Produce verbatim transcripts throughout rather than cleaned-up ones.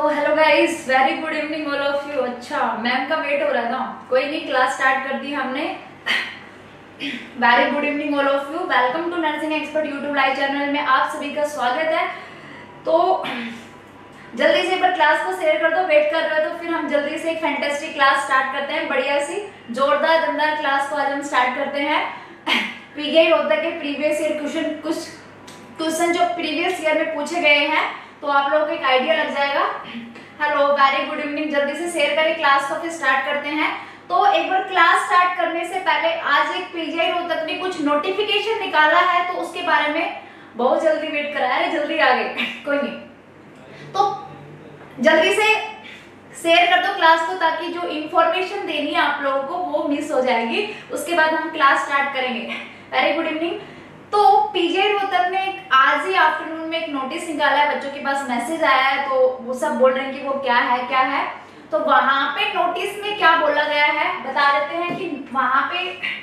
Hello guys, very good evening all of you. अच्छा, ma'am का wait हो रहा था, कोई नहीं, क्लास स्टार्ट कर दी हमने। Very good evening all of you, welcome to nursing expert YouTube live channel में आप सभी का स्वागत है। तो जल्दी से एक बार क्लास को शेयर कर दो, वेट कर रहे हो तो फिर हम जल्दी से एक फैंटास्टिक क्लास स्टार्ट करते हैं। बढ़िया सी जोरदार दमदार क्लास को आज हम स्टार्ट करते हैं। पीगेट होता है प्रीवियस ईयर क्वेश्चन, कुछ क्वेश्चन जो प्रीवियस ईयर में पूछे गए हैं तो आप लोगों को एक आइडिया लग जाएगा। हेलो, वेरी गुड इवनिंग, जल्दी से शेयर करें क्लास को, फिर स्टार्ट करते हैं। तो एक बार क्लास स्टार्ट करने से पहले आज एक पीजीआई रोहतक ने कुछ नोटिफिकेशन निकाला है तो उसके बारे में बहुत जल्दी वेट कराया है, जल्दी आ गए कोई नहीं, तो जल्दी से शेयर कर दो क्लास को ताकि जो इंफॉर्मेशन देनी है आप लोगों को वो मिस हो जाएगी। उसके बाद हम क्लास स्टार्ट करेंगे। Very good evening. तो पीजीआई रोहतक ने आज ही आफ्टरनून में एक नोटिस निकाला है, बच्चों के पास मैसेज आया है, तो वो सब बोल रहे हैं कि वो क्या है क्या है। तो वहां पे नोटिस में क्या बोला गया है बता देते हैं कि वहां पे,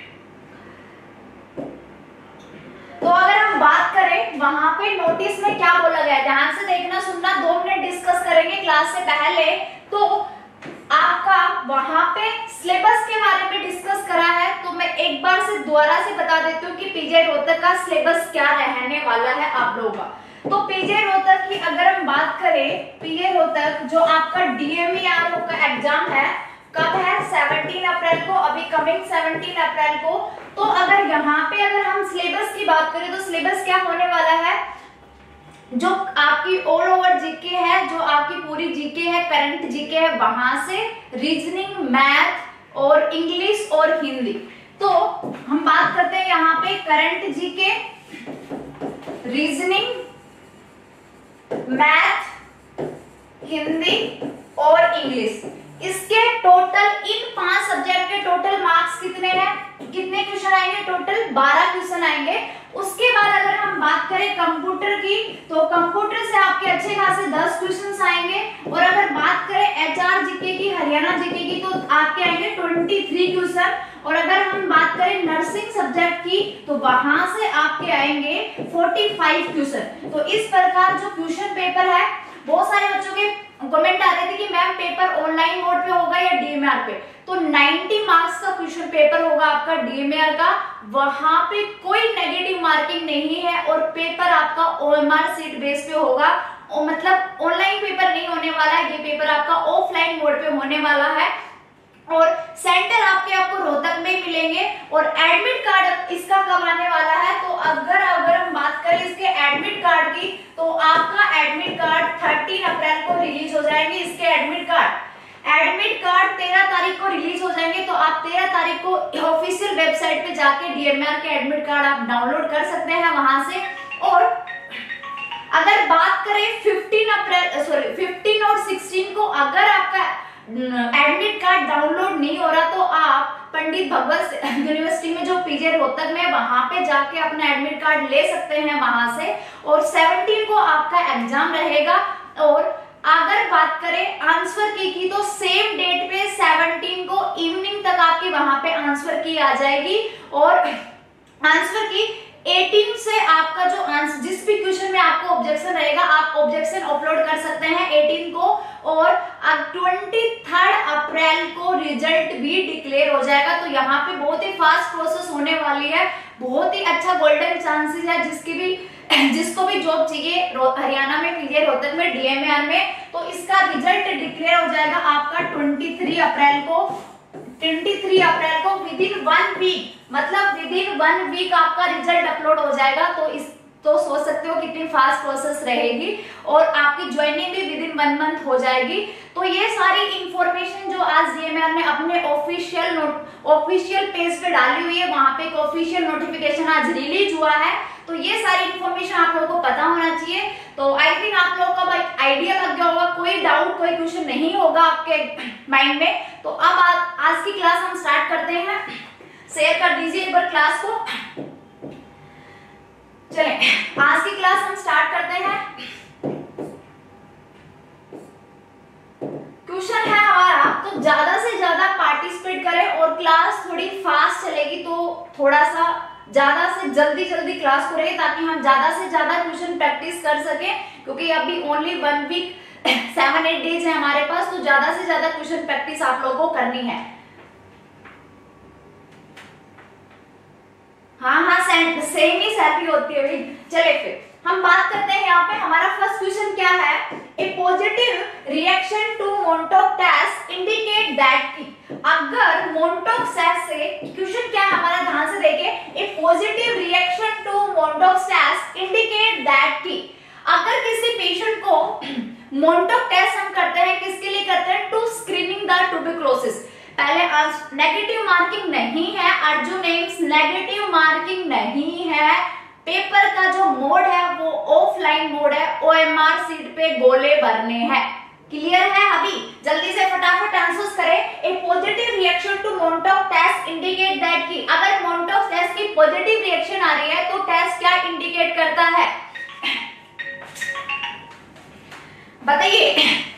तो अगर हम बात करें वहां पे नोटिस में क्या बोला गया है, ध्यान से देखना सुनना, दो मिनट डिस्कस करेंगे क्लास से पहले। तो आपका वहां पे सिलेबस के बारे में डिस्कस करा है, तो मैं एक बार से दोबारा से बता देती हूँ कि पीजीआई रोहतक का सिलेबस क्या रहने वाला है आप लोगों का। तो पीजीआई रोहतक की अगर हम बात करें, पीजीआई रोहतक जो आपका डीएमईआर का एग्जाम है कब है, सत्रह अप्रैल को, अभी कमिंग सत्रह अप्रैल को। तो अगर यहाँ पे अगर हम सिलेबस की बात करें तो सिलेबस क्या होने वाला है, जो आपकी ऑल ओवर जीके है, जो आपकी पूरी जीके है, करंट जीके है, वहां से रीजनिंग, मैथ और इंग्लिश और हिंदी। तो हम बात करते हैं यहाँ पे current GK, reasoning, math, Hindi और इंग्लिश। इसके टोटल इन पांच सब्जेक्ट के टोटल मार्क्स कितने हैं, कितने क्वेश्चन आएंगे, टोटल बारह क्वेश्चन आएंगे। उसके बाद अगर हम बात करें कंप्यूटर की, तो कंप्यूटर से आपके अच्छे खासे दस क्वेश्चंस आएंगे। और अगर बात करें एचआर जीके की, हरियाणा जीके की, तो आपके आएंगे तेईस क्वेश्चन। और अगर हम बात करें नर्सिंग सब्जेक्ट की तो वहां से आपके आएंगे पैंतालीस क्वेश्चन। तो इस प्रकार जो क्वेश्चन पेपर है, बहुत सारे बच्चों के कमेंट आ रहे थे कि मैम पेपर ऑनलाइन मोड पे होगा या डीएमआर पे, तो नब्बे मार्क्स का क्वेश्चन पेपर होगा आपका डीएमआर का। वहां पे कोई नेगेटिव मार्किंग नहीं है और पेपर आपका ओएमआर सीट बेस पे होगा, और मतलब ऑनलाइन पेपर नहीं होने वाला है, ये पेपर आपका ऑफलाइन मोड पे होने वाला है। और सेंटर आपके आपको रोहतक में मिलेंगे। और एडमिट कार्ड इसका कब आने वाला है, तो अगर अगर हम बात करें इसके एडमिट कार्ड की, तो आपका एडमिट कार्ड तेरह अप्रैल को रिलीज हो जाएंगे। इसके एडमिट कार्ड एडमिट कार्ड तेरह तारीख को रिलीज हो जाएंगे। तो आप तेरह तारीख को ऑफिशियल वेबसाइट पे जाके डीएमआर के एडमिट कार्ड आप डाउनलोड कर सकते हैं वहां से। और अगर बात करें पंद्रह अप्रैल सॉरी पंद्रह और सोलह को अगर आपका एडमिट कार्ड डाउनलोड नहीं हो रहा तो आप पंडित भगवत यूनिवर्सिटी में जो पीजीआई रोहतक में वहां पे जाके अपना एडमिट कार्ड ले सकते हैं वहां से। और सत्रह को आपका एग्जाम रहेगा। और अगर बात करें आंसर की की तो सेम डेट पे सत्रह को इवनिंग तक आपकी वहां पे आंसर की आ जाएगी। और आंसर की अठारह से आपका जो आंसर, जिस भी क्वेश्चन में आपको ऑब्जेक्शन रहेगा आप ऑब्जेक्शन अपलोड कर सकते हैं अठारह को। और तेईस अप्रैल को रिजल्ट भी डिक्लेयर हो जाएगा। तो यहाँ पे बहुत ही फास्ट प्रोसेस होने वाली है, बहुत ही अच्छा गोल्डन चांसेस है जिसकी भी जिसको भी जॉब चाहिए हरियाणा में पीजीआई रोहतक में डीएमआर में, तो इसका रिजल्ट डिक्लेयर हो जाएगा आपका तेईस अप्रैल को। तेईस अप्रैल को विद इन वन वीक, मतलब विद इन वन वीक आपका रिजल्ट अपलोड हो जाएगा। तो इस तो सोच सकते हो कितनी फास्ट प्रोसेस रहेगी। और आपकी ज्वाइनिंग भी विद इन वन मंथ हो जाएगी। तो ये सारी इंफॉर्मेशन जो आज डीएमआर ने अपने ऑफिशियल नोट ऑफिशियल पेज पे डाली हुई है, वहां पे एक ऑफिशियल नोटिफिकेशन आज रिलीज हुआ है। तो ये सारी इंफॉर्मेशन आप लोगों को पता होना चाहिए। तो आई थिंक आप लोगों का आइडिया लग गया होगा, कोई डाउट कोई क्वेश्चन नहीं होगा आपके माइंड में। तो अब आ, आज की क्लास हम स्टार्ट करते हैं। शेयर कर दीजिए एक बार क्लास को। चलें, आज की क्लास हम स्टार्ट करते हैं। क्वेश्चन है हमारा, तो ज्यादा से ज्यादा पार्टिसिपेट करें और क्लास थोड़ी फास्ट चलेगी, तो थोड़ा सा ज्यादा से जल्दी जल्दी क्लास को रहे ताकि हम ज्यादा से ज्यादा क्वेश्चन प्रैक्टिस कर सके, क्योंकि अभी only one week seven eight days है हमारे पास, तो ज्यादा से ज्यादा क्वेश्चन प्रैक्टिस आप लोगों को करनी है। हाँ हाँ सेम ही सैलरी होती है भाई। चले फिर हम बात करते हैं यहाँ पे हमारा फर्स्ट क्वेश्चन क्या है, a positive reaction to Mantoux test indicate that की, अगर मोनोटॉक टेस्ट से क्वेश्चन क्या है हमारा, ध्यान से देखिए, a positive reaction to Mantoux test indicate that की, अगर किसी पेशेंट को मोनोटॉक टेस्ट हम करते हैं, किसके लिए करते हैं, टू स्क्रीनिंग द ट्यूबरकुलोसिस। पहले नेगेटिव मार्किंग नहीं है अर्जुन नेम्स, नेगेटिव मार्किंग नहीं है, पेपर का जो मोड है वो ऑफलाइन मोड है, ओएमआर सीट पे गोले भरने हैं। क्लियर है? अभी जल्दी से फटाफट आंसर्स करें। A positive reaction to Mantoux test indicate that की, अगर मोनोटॉक टेस्ट की पॉजिटिव रिएक्शन आ रही है तो टेस्ट क्या इंडिकेट करता है, बताइए।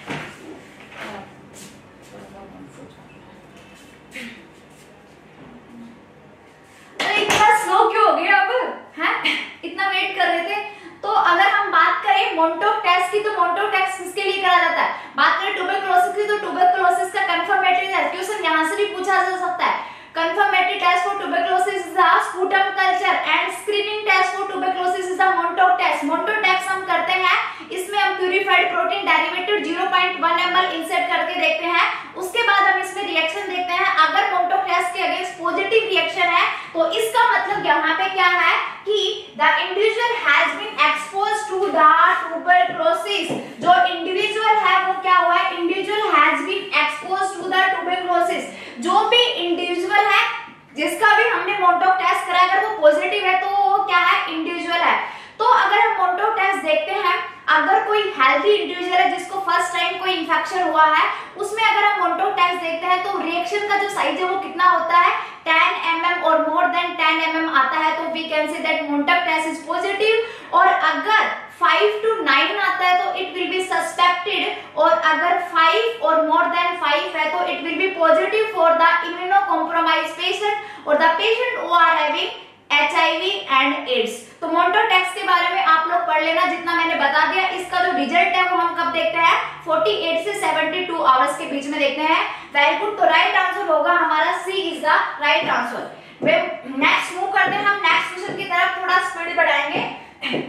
अरे इतना स्लो क्यों हो गया अब, हैं? इतना वेट कर रहे थे। तो अगर हम बात करें मोनोटॉक टेस्ट की, तो मोनोटॉक टेस्ट किसके लिए करा जाता है, बात करें ट्यूबरकुलोसिस की, तो ट्यूबरकुलोसिस का कंफर्मेटरी टेस्ट, क्वेश्चन यहां से भी पूछा जा सकता है। Confirmatory test for tuberculosis is the sputum culture and screening test for tuberculosis is the Mantoux test. Mantoux test हम करते हैं, इसमें हम purified protein derivative zero point one M L insert करके देखते हैं, उसके बाद हम इसमें रिएक्शन देखते हैं। अगर मोनोटॉक टेस्ट के अगेंस्ट पॉजिटिव रिएक्शन है तो इसका मतलब यहाँ पे क्या है कि the individual has been exposed to the tuberculosis, जो इंडिविजुअल है वो क्या हुआ है, individual has been exposed to the tuberculosis. जो भी इंडिविजुअल है जिसका भी हमने मोनोटॉक टेस्ट करा, अगर वो पॉजिटिव है तो वो क्या है, इंडिविजुअल है। तो अगर हम मोनोटॉक टेस्ट देखते हैं, अगर कोई हेल्दी इंडिविजुअल है जिसको फर्स्ट टाइम कोई इंफेक्शन हुआ है, उसमें अगर हम मोनोटॉक टेस्ट देखते हैं तो रिएक्शन का जो साइज है वो कितना होता है, टेन एम एम और more than ten M M आता है, तो we can say that Mantoux test is positive. और अगर फाइव टू नाइन आता है तो इट विल बी सस्पेक्टेड, और अगर फाइव और मोर देन फाइव है तो it will be positive for the immunocompromise patient और the patient who are having H I V and AIDS. तो मोनोटॉक टेस्ट के बारे में आप लोग पढ़ लेना जितना मैंने बता दिया। इसका जो रिजल्ट है वो हम कब देखते हैं, अड़तालीस से बहत्तर आवर्स के बीच में देखते हैं। वेरी गुड, तो राइट आंसर होगा हमारा C is the right answer. Next move करते हैं हम नेक्स्ट क्वेश्चन की तरफ, थोड़ा स्पीड बढ़ाएंगे।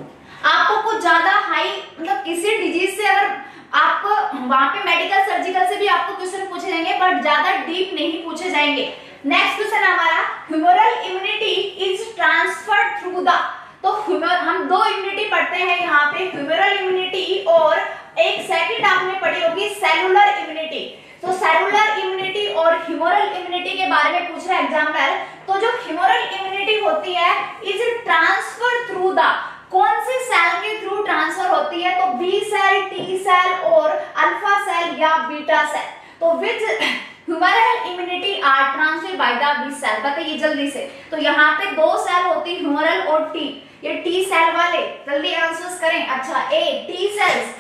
आपको कुछ ज्यादा हाई मतलब किसी डिजीज से अगर आपको वहां पे मेडिकल सर्जिकल से भी आपको क्वेश्चन पूछे जाएंगे, बट ज्यादा डीप नहीं पूछे जाएंगे। नेक्स्ट क्वेश्चन हमारा, humoral immunity is transferred through the, तो हम दो इम्यूनिटी पढ़ते हैं यहाँ पे, ह्यूमरल इम्यूनिटी और एक सेकंड आपने पढ़ी होगी सेलुलर इम्यूनिटी। तो सेलुलर इम्यूनिटी और ह्यूमरल इम्यूनिटी के बारे में पूछ रहा है एग्जामिनर। तो जो ह्यूमरल इम्यूनिटी होती है इज ट्रांसफर थ्रू द, कौन से सेल के थ्रू ट्रांसफर होती है, तो बी सेल, टी सेल और अल्फा सेल या बीटा सेल। तो which humoral immunity are transferred by the B cell, बताइए जल्दी से। तो यहाँ पे दो सेल होती है ह्यूमरल और टी, ये टी सेल वाले जल्दी आंसर्स करें। अच्छा, ए टी सेल्स,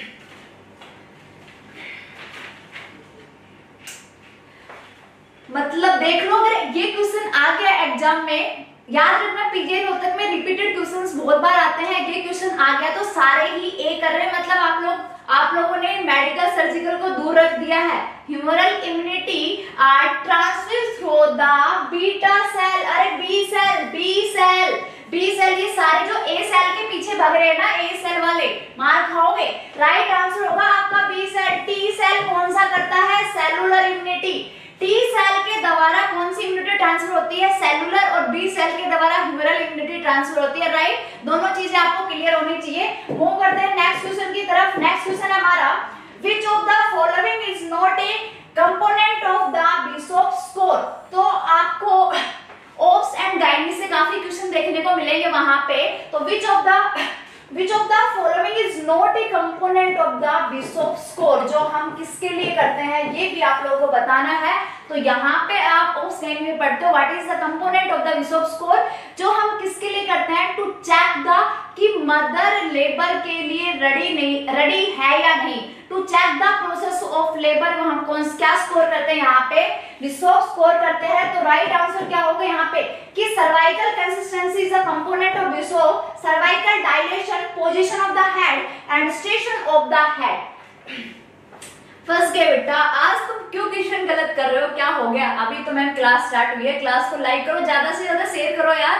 मतलब देख लो अगर ये क्वेश्चन आ गया एग्जाम में, याद रखना पीजीआई रोहतक में रिपीटेड क्वेश्चंस बहुत बार आते हैं, ये क्वेश्चन आ गया तो सारे ही ए कर रहे हैं, मतलब आप लोग आप लोगों ने मेडिकल सर्जिकल को दूर रख दिया है। Humoral immunity are transferred through the beta cell, अरे B cell, B cell, B cell, ये सारे जो ए सेल के पीछे भाग रहे हैं ना, ए सेल वाले मार खाओगे। राइट आंसर होगा आपका बी सेल। टी सेल कौन सा करता है, सेलुलर इम्यूनिटी। टी सेल के द्वारा कौन सी इम्यूनिटी ट्रांसफर होती है, सेलुलर, और बी सेल के द्वारा ह्यूमरल इम्यूनिटी ट्रांसफर होती है। राइट, दोनों चीजें आपको क्लियर होनी चाहिए। मूव करते हैं नेक्स्ट क्वेश्चन की तरफ। नेक्स्ट क्वेश्चन है हमारा, which of the following is not a component of the Bishop score. तो आपको ओप्स एंड गाइनी से काफी क्वेश्चन देखने को मिलेंगे वहां पे। तो which of the Which of the following is not a component of the Bishop score, जो हम किसके लिए करते हैं ये भी आप लोगों को बताना है। तो यहाँ पे आप उस लाइन में पढ़ते हो what is the component of the Bishop score, जो हम किसके लिए करते हैं, टू चेक द कि मदर लेबर के लिए रेडी नहीं रेडी है या नहीं, to check the process of labour, हम कौन क्या स्कोर करते हैं यहाँ पे, बिशॉप स्कोर करते हैं। तो राइट आंसर क्या होगा यहाँ पे कि cervical consistency is a component of Bishop, cervical dilation, position of the head and station of the head. फंस गए बेटा, आज तुम क्यों क्वेश्चन गलत कर रहे हो, क्या हो गया? अभी तो मैम क्लास स्टार्ट हुई है, क्लास को लाइक करो, ज्यादा से ज्यादा शेयर करो यार,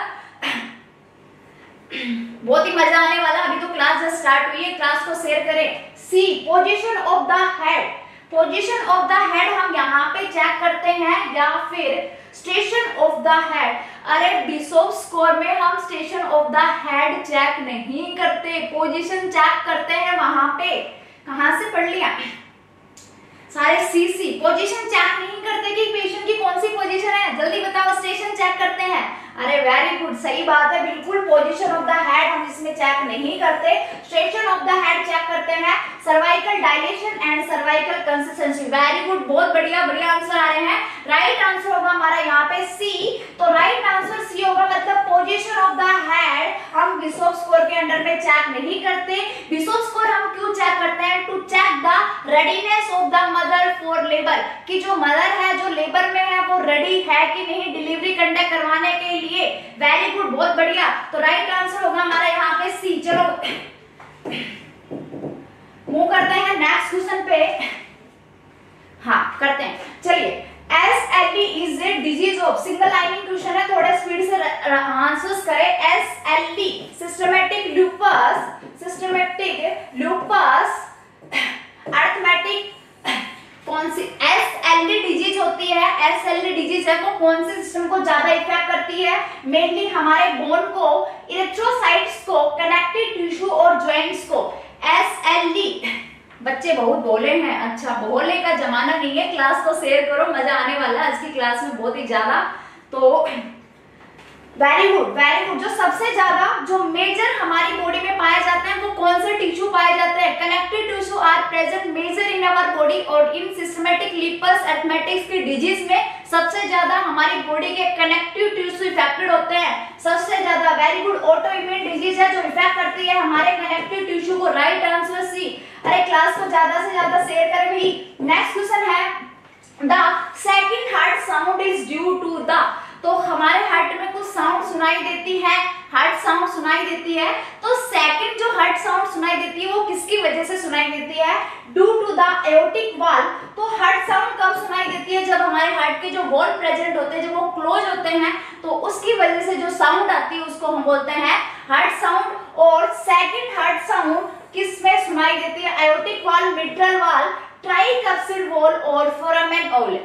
बहुत ही मजा आने वाला। अभी तो क्लास जस्ट स्टार्ट हुई है, क्लास को शेयर करें। C position of the head, position of the head हम यहाँ पे चेक करते हैं या फिर स्टेशन ऑफ द हेड? अरे बिशॉप स्कोर में हम station of the head check नहीं करते, पोजीशन चेक करते हैं वहां पे। कहां से पढ़ लिया सारे? सी सी पोजीशन चेक नहीं करते कि पेशेंट की कौन सी पोजीशन है, जल्दी बताओ। स्टेशन चेक करते हैं। अरे वेरी गुड, सही बात है, बिल्कुल। पोजीशन ऑफ द हेड हम इसमें चेक नहीं करते, station of the head check करते हैं। Cervical dilation and cervical consistency, very good, बहुत बढ़िया बढ़िया आंसर आ रहे हैं। राइट आंसर होगा हमारा यहाँ पे सी। तो राइट आंसर सी होगा, मतलब पोजीशन ऑफ द हेड हम बिशॉप स्कोर के अंडर में चेक नहीं करते। बिशॉप स्कोर हम क्यों चेक करते हैं? To check the readiness of the mother for labour, कि जो मदर है जो लेबर में है वो रेडी है कि नहीं डिलीवरी कंडक्ट करवाने के लिए। वेरी गुड, बहुत बढ़िया। तो राइट आंसर होगा हमारा यहाँ पे सी। चलो मूव करते हैं नेक्स्ट क्वेश्चन पे। हाँ करते हैं, चलिए। S L D is a disease of, single lining question है, थोड़ा स्पीड से आंसर्स करें। S L D systematic lupus, systematic lupus erythematic, कौन सी एस एल डी डिजीज होती है? एस एल डी डिजीज है वो कौन से सिस्टम को ज्यादा इफेक्ट करती है? मेनली हमारे बोन को, इलेक्ट्रोसाइट्स को, कनेक्टिव टिश्यू और जॉइंट्स को। एस एल डी, बच्चे बहुत बोले हैं, अच्छा बोले का जमाना नहीं है, क्लास को शेयर करो, मजा आने वाला है आज की क्लास में बहुत ही ज्यादा। तो वेरी गुड वेरी गुड। जो सबसे ज्यादा जो मेजर हमारी बॉडी में पाए जाते हैं वो कौन से टिश्यू पाए जाते हैं? Connective tissue are present major in our body, और इन सिस्टमैटिक लिपस अर्थमेटिक्स की डिजीज में सबसे ज्यादा हमारी बॉडी के कनेक्टिव टिश्यू इफेक्टेड होते हैं सबसे ज्यादा। Very good, autoimmune disease है जो इफेक्ट करती है हमारे कनेक्टिव टिश्यू को। Right answer C. अरे क्लास को ज्यादा से ज्यादा शेयर करें भाई। नेक्स्ट क्वेश्चन है, the second heart sound is due to the, तो हमारे हार्ट में कुछ साउंड सुनाई देती है, हार्ट साउंड सुनाई देती है, तो सेकंड जो हार्ट साउंड सुनाई देती है वो किसकी वजह से सुनाई देती है? Due to the aortic valve. तो हार्ट साउंड कब सुनाई देती है? जब हमारे हार्ट के जो वॉल प्रेजेंट होते हैं, जब वो क्लोज होते हैं, तो उसकी वजह से जो साउंड आती है उसको हम बोलते हैं हार्ट साउंड। और सेकंड हार्ट साउंड किसमें सुनाई देती है? Aortic valve, mitral valve, tricuspid wall और foramen ovale.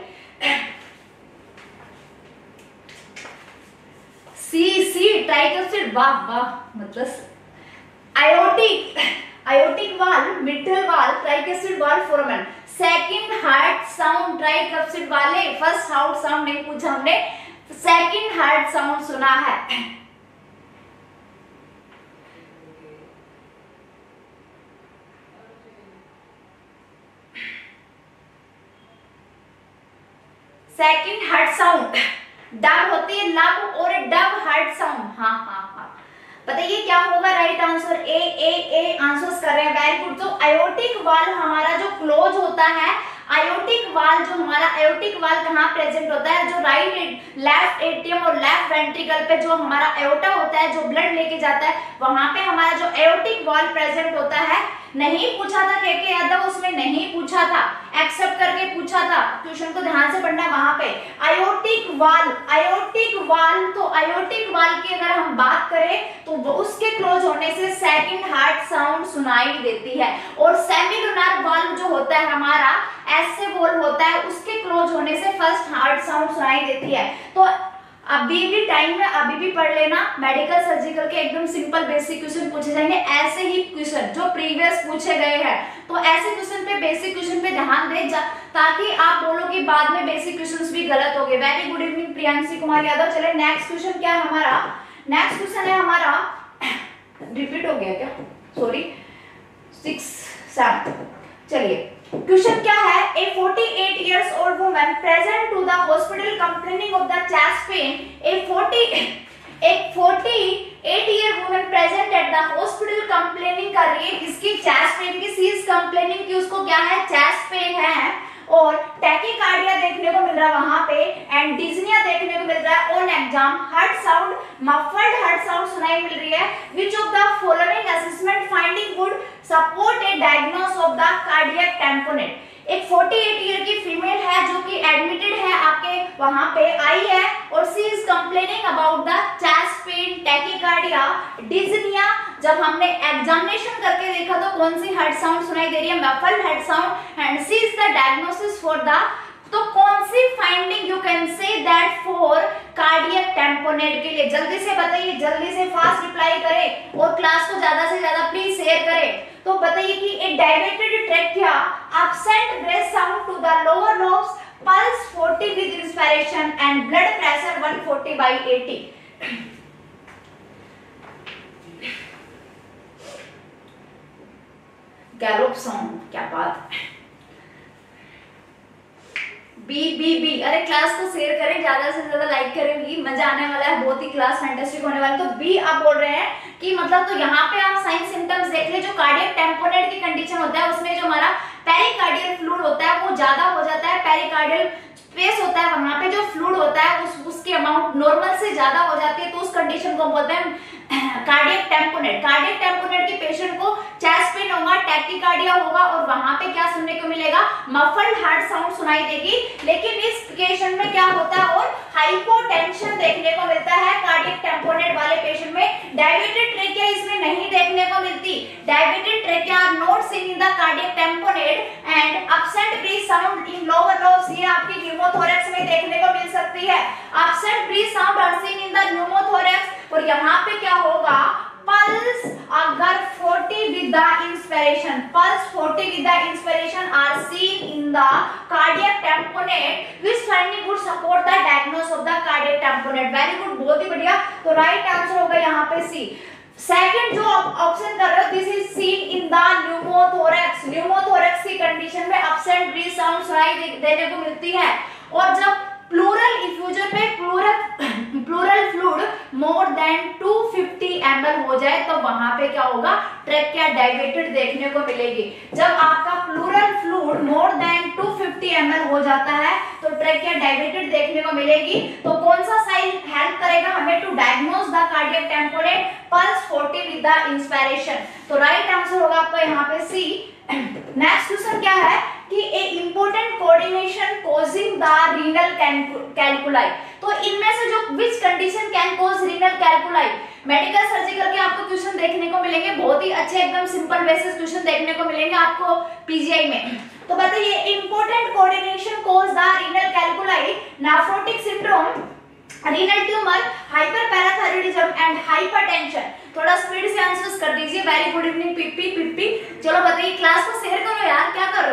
C C tricuspid, वाह वाह, मतलब aortic aortic valve, mitral valve, tricuspid valve, foramen. Second heart sound tricuspid वाले, फर्स्ट हार्ट साउंड नहीं पूछा हमने, सेकंड हार्ट साउंड सुना है। सेकंड हार्ट साउंड डब होती है, लब और डब हार्ट साउंड। हाँ हाँ हाँ, बताइए क्या होगा right answer? A A A answers कर रहे हैं, वेरी गुड। तो आयोटिक वाल्व हमारा जो क्लोज होता है, आयोटिक वाल्व जो हमारा आयोटिक वाल्व कहाँ प्रेजेंट होता है? जो राइट लेफ्ट एट्रियम और लेफ्ट वेंट्रिकल पे जो हमारा एओर्टा होता है, जो ब्लड लेके जाता है, वहां पे हमारा जो एओर्टिक वाल्व प्रेजेंट होता है। नहीं पूछा था के के यादव, उसमें नहीं पूछा था, एक्सेप्ट करके पूछा था, क्वेश्चन को ध्यान से पढ़ना। वहां पे आयोटिक वाल्व, आयोटिक वाल्व, तो आयोटिक वाल्व की अगर हम बात करें तो वो उसके क्लोज होने से सेकंड हार्ट साउंड सुनाई देती है। और सेमिलुनर वाल्व जो होता है हमारा, ऐसे वॉल होता है, उसके क्लोज होने से फर्स्ट हार्ट साउंड सुनाई देती है। तो अभी भी टाइम है, अभी भी पढ़ लेना, मेडिकल सर्जिकल के एकदम सिंपल बेसिक क्वेश्चन पूछे जाएंगे, ऐसे ही क्वेश्चन जो प्रीवियस पूछे गए हैं। तो ऐसे क्वेश्चन पे, बेसिक क्वेश्चन पे ध्यान दे, ताकि आप बोलो कि बाद में बेसिक क्वेश्चंस भी गलत हो गए। Very good evening Priyanshi Kumar Yadav. चले नेक्स्ट क्वेश्चन क्या है हमारा? नेक्स्ट क्वेश्चन है हमारा, रिपीट हो गया क्या? Sorry, six seven. चलिए क्वेश्चन क्या है? ए forty-eight years old woman present to the hospital complaining of the chest pain. A forty a forty-eight year woman present at the hospital complaining कर रही है, इसकी chest चेस्ट पेन की, सी is complaining कि उसको क्या है, चेस्ट पेन है, और टैकीकार्डिया देखने को मिल रहा है वहां पे, एंड डिज्निया देखने को मिल रहा है on exam, heart sound, muffled heart sound सुनाई मिल रही है। Which of the following assessment finding would support a diagnose of the cardiac tamponade. एक अड़तालीस ईयर की फीमेल है जो कि एडमिटेड है आपके वहां पे आई है, और she is complaining about the chest pain, tachycardia, dyspnoea. जब हमने एग्जामिनेशन करके देखा तो कौन सी हार्ट साउंड सुनाई दे रही है, muffled heart sound, and she is the diagnosis for the, तो कौन सी finding you can say that for cardiac tamponade के लिए, जल्दी से बताइए, जल्दी से फास्ट रिप्लाई करें और क्लास को ज्यादा से ज्यादा प्लीज शेयर करें। तो बताइए कि एक dilated trachea, absent breath sound to the lower lobes, pulse चालीस with inspiration and blood pressure एक सौ चालीस बाय अस्सी। गैलोप साउंड, क्या बात है। बी बी बी, अरे क्लास को शेयर करें, ज्यादा से ज्यादा लाइक करेंगी, मजा आने वाला है, बहुत ही क्लास फैंटास्टिक होने वाला है। तो बी आप बोल रहे हैं कि मतलब, तो यहाँ पे आप साइन सिम्टम्स देख ले, जो कार्डियक टेम्पोनेट की कंडीशन होता है उसमें जो हमारा पेरिकार्डियल फ्लूइड होता है वो ज्यादा हो जाता है, पेरिकार्डियल स्पेस होता है वहां पे जो फ्लूइड होता है उस उसकी अमाउंट नॉर्मल से ज्यादा हो जाती है, तो उस कंडीशन को बोलते हैं कार्डियक टेम्पोनेट। कार्डियक टेम्पोनेट के पेशेंट को चेस्ट पेन होगा, टैकीकार्डिया होगा, और वहां पे क्या सुनने को मिलेगा, मफल्ड हार्ट साउंड सुनाई देगी। लेकिन इस पेशेंट में क्या होता है, और हाइपोटेंशन देखने को मिलता है कार्डियक टेम्पोनेट वाले पेशेंट में। डायलेटेड ट्रेकिया इसमें नहीं देखने को मिलती, dilated trachea are not seen in the cardiac tamponade, and absent breath sound in lower lobes, ये आपकी न्यूमोथोरैक्स में देखने को मिल सकती है। Absent breath sound are seen in the pneumothorax, और यहाँ पे क्या होगा, पल्स अगर चालीस विद द इंस्पिरेशन, पल्स चालीस with the inspiration are seen in the cardiac tamponade, which finding would support the diagnosis of the cardiac tamponade. Very good, बहुत ही बढ़िया। तो राइट आंसर होगा यहाँ पे सी। सेकंड जो ऑप्शन कर रहे हो, this is seen in the pneumothorax, pneumothorax की कंडीशन में एब्सेंट ब्रीथ साउंड सुनाई देने को मिलती है। और जब प्लूरल इफ्यूजन में pleural pleural fluid more than दो सौ पचास एम एल हो जाए तो वहां पे क्या होगा, ट्रेकिया डायलेटेड देखने को मिलेगी। जब आपका प्लूरल फ्लूइड मोर देन दो सौ पचास एम एल हो जाता है तो ट्रेकिया डायलेटेड देखने को मिलेगी। तो कौन सा साइन हेल्प करेगा हमें to diagnose the cardiac tamponade, pulse चालीस विद द इंस्पिरेशन। तो राइट आंसर होगा आपका यहाँ पे सी। नेक्स्ट क्वेश्चन क्या है कि a important coordination causing the renal calculi. तो इनमें से जो which condition can cause renal calculi, medical surgical के आपको क्वेश्चन देखने को मिलेंगे, बहुत ही अच्छे एकदम सिंपल बेसिस क्वेश्चन देखने को मिलेंगे आपको पीजीआई में। तो बताइए important coordination cause the renal calculi, nephrotic syndrome, renal tumour, hyperparathyroidism and hypertension. थोड़ा स्पीड से आंसर्स कर दीजिए। Very good evening Pippi Pippi. चलो बताइए, क्लास को शेयर करो यार, क्या कर रहे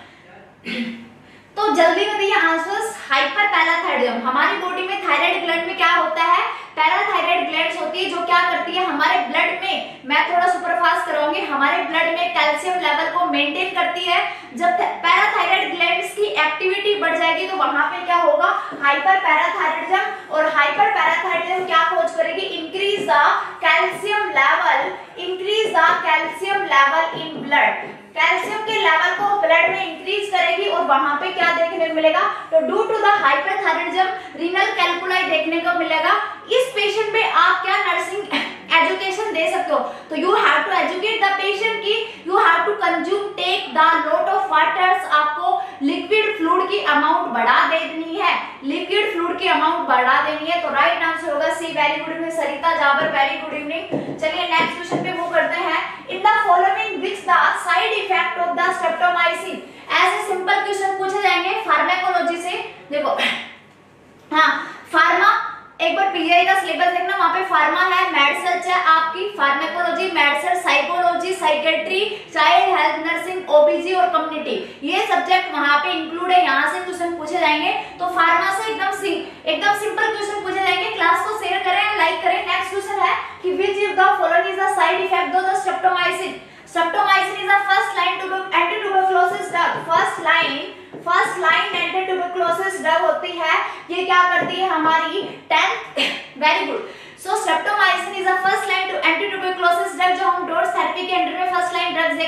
हो। तो जल्दी बताइए आंसर्स। हाइपरपैराथायरॉयडिज्म, हमारी बॉडी में थायराइड ग्लैंड में क्या होता है, पैराथायराइड ग्लैंड्स होती है जो क्या करती है हमारे ब्लड में, मैं थोड़ा सुपरफास्ट कराऊंगी, हमारे ब्लड में कैल्शियम लेवल को मेंटेन करती है। जब पैराथायराइड ग्लैंड्स की एक्टिविटी बढ़ जाएगी तो वहां पे क्या होगा, हाइपरपैराथायरॉयडिज्म। और हाइपरपैराथायरॉयडिज्म क्या खोज करेगी, increase the calcium level, increase the calcium level in blood, calcium के लेवल को ब्लड में इंक्रीज करेगी और वहां पे क्या देखने को मिलेगा, तो due to the hyperthyroidism renal calculi देखने को मिलेगा। इस पेशेंट में आप क्या नर्सिंग एजुकेशन दे सकते हो, तो you have to educate the patient की you have to consume take the lot of waters, आपको लिक्विड फ्लूइड की अमाउंट बढ़ा देनी है, लिक्विड फ्लूइड की अमाउंट बढ़ा देनी है। तो राइट आंसर होगा C. Very good evening Sarita Jabar, very good evening. चलिए नेक्स्ट क्वेश्चन पे मूव करते हैं। In the following which the side effect of the streptomycin, ऐसे सिंपल क्वेश्चन पूछे जाएंगे फार्माकोलॉजी से। देखो हाँ, फार्मा एक बार पीजीआई का सिलेबस देखना, वहां पे फार्मा है, मेडिसिन है आपकी, pharmacology, medicine, psychology, psychiatry, child health nursing, OBG और कम्युनिटी, ये सब्जेक्ट वहां पे इंक्लूड है। यहाँ से क्वेश्चन पूछे जाएंगे। तो फार्मा से एकदम सी एकदम सिंपल क्वेश्चन पूछे जाएंगे। क्लास को शेयर करें, लाइक करें। नेक्स्ट क्वेश्चन है कि which of the following is the side effect of the streptomycin. Streptomycin is the first line to anti tuberculosis drug, first line first line anti tuberculosis drug होती है। ये क्या करती है हमारी tenth, very good. So streptomycin is the first line to anti tuberculosis drug, जो हम DOTS therapy के अंडर में फर्स्ट लाइन ड्रग्स देखते हैं।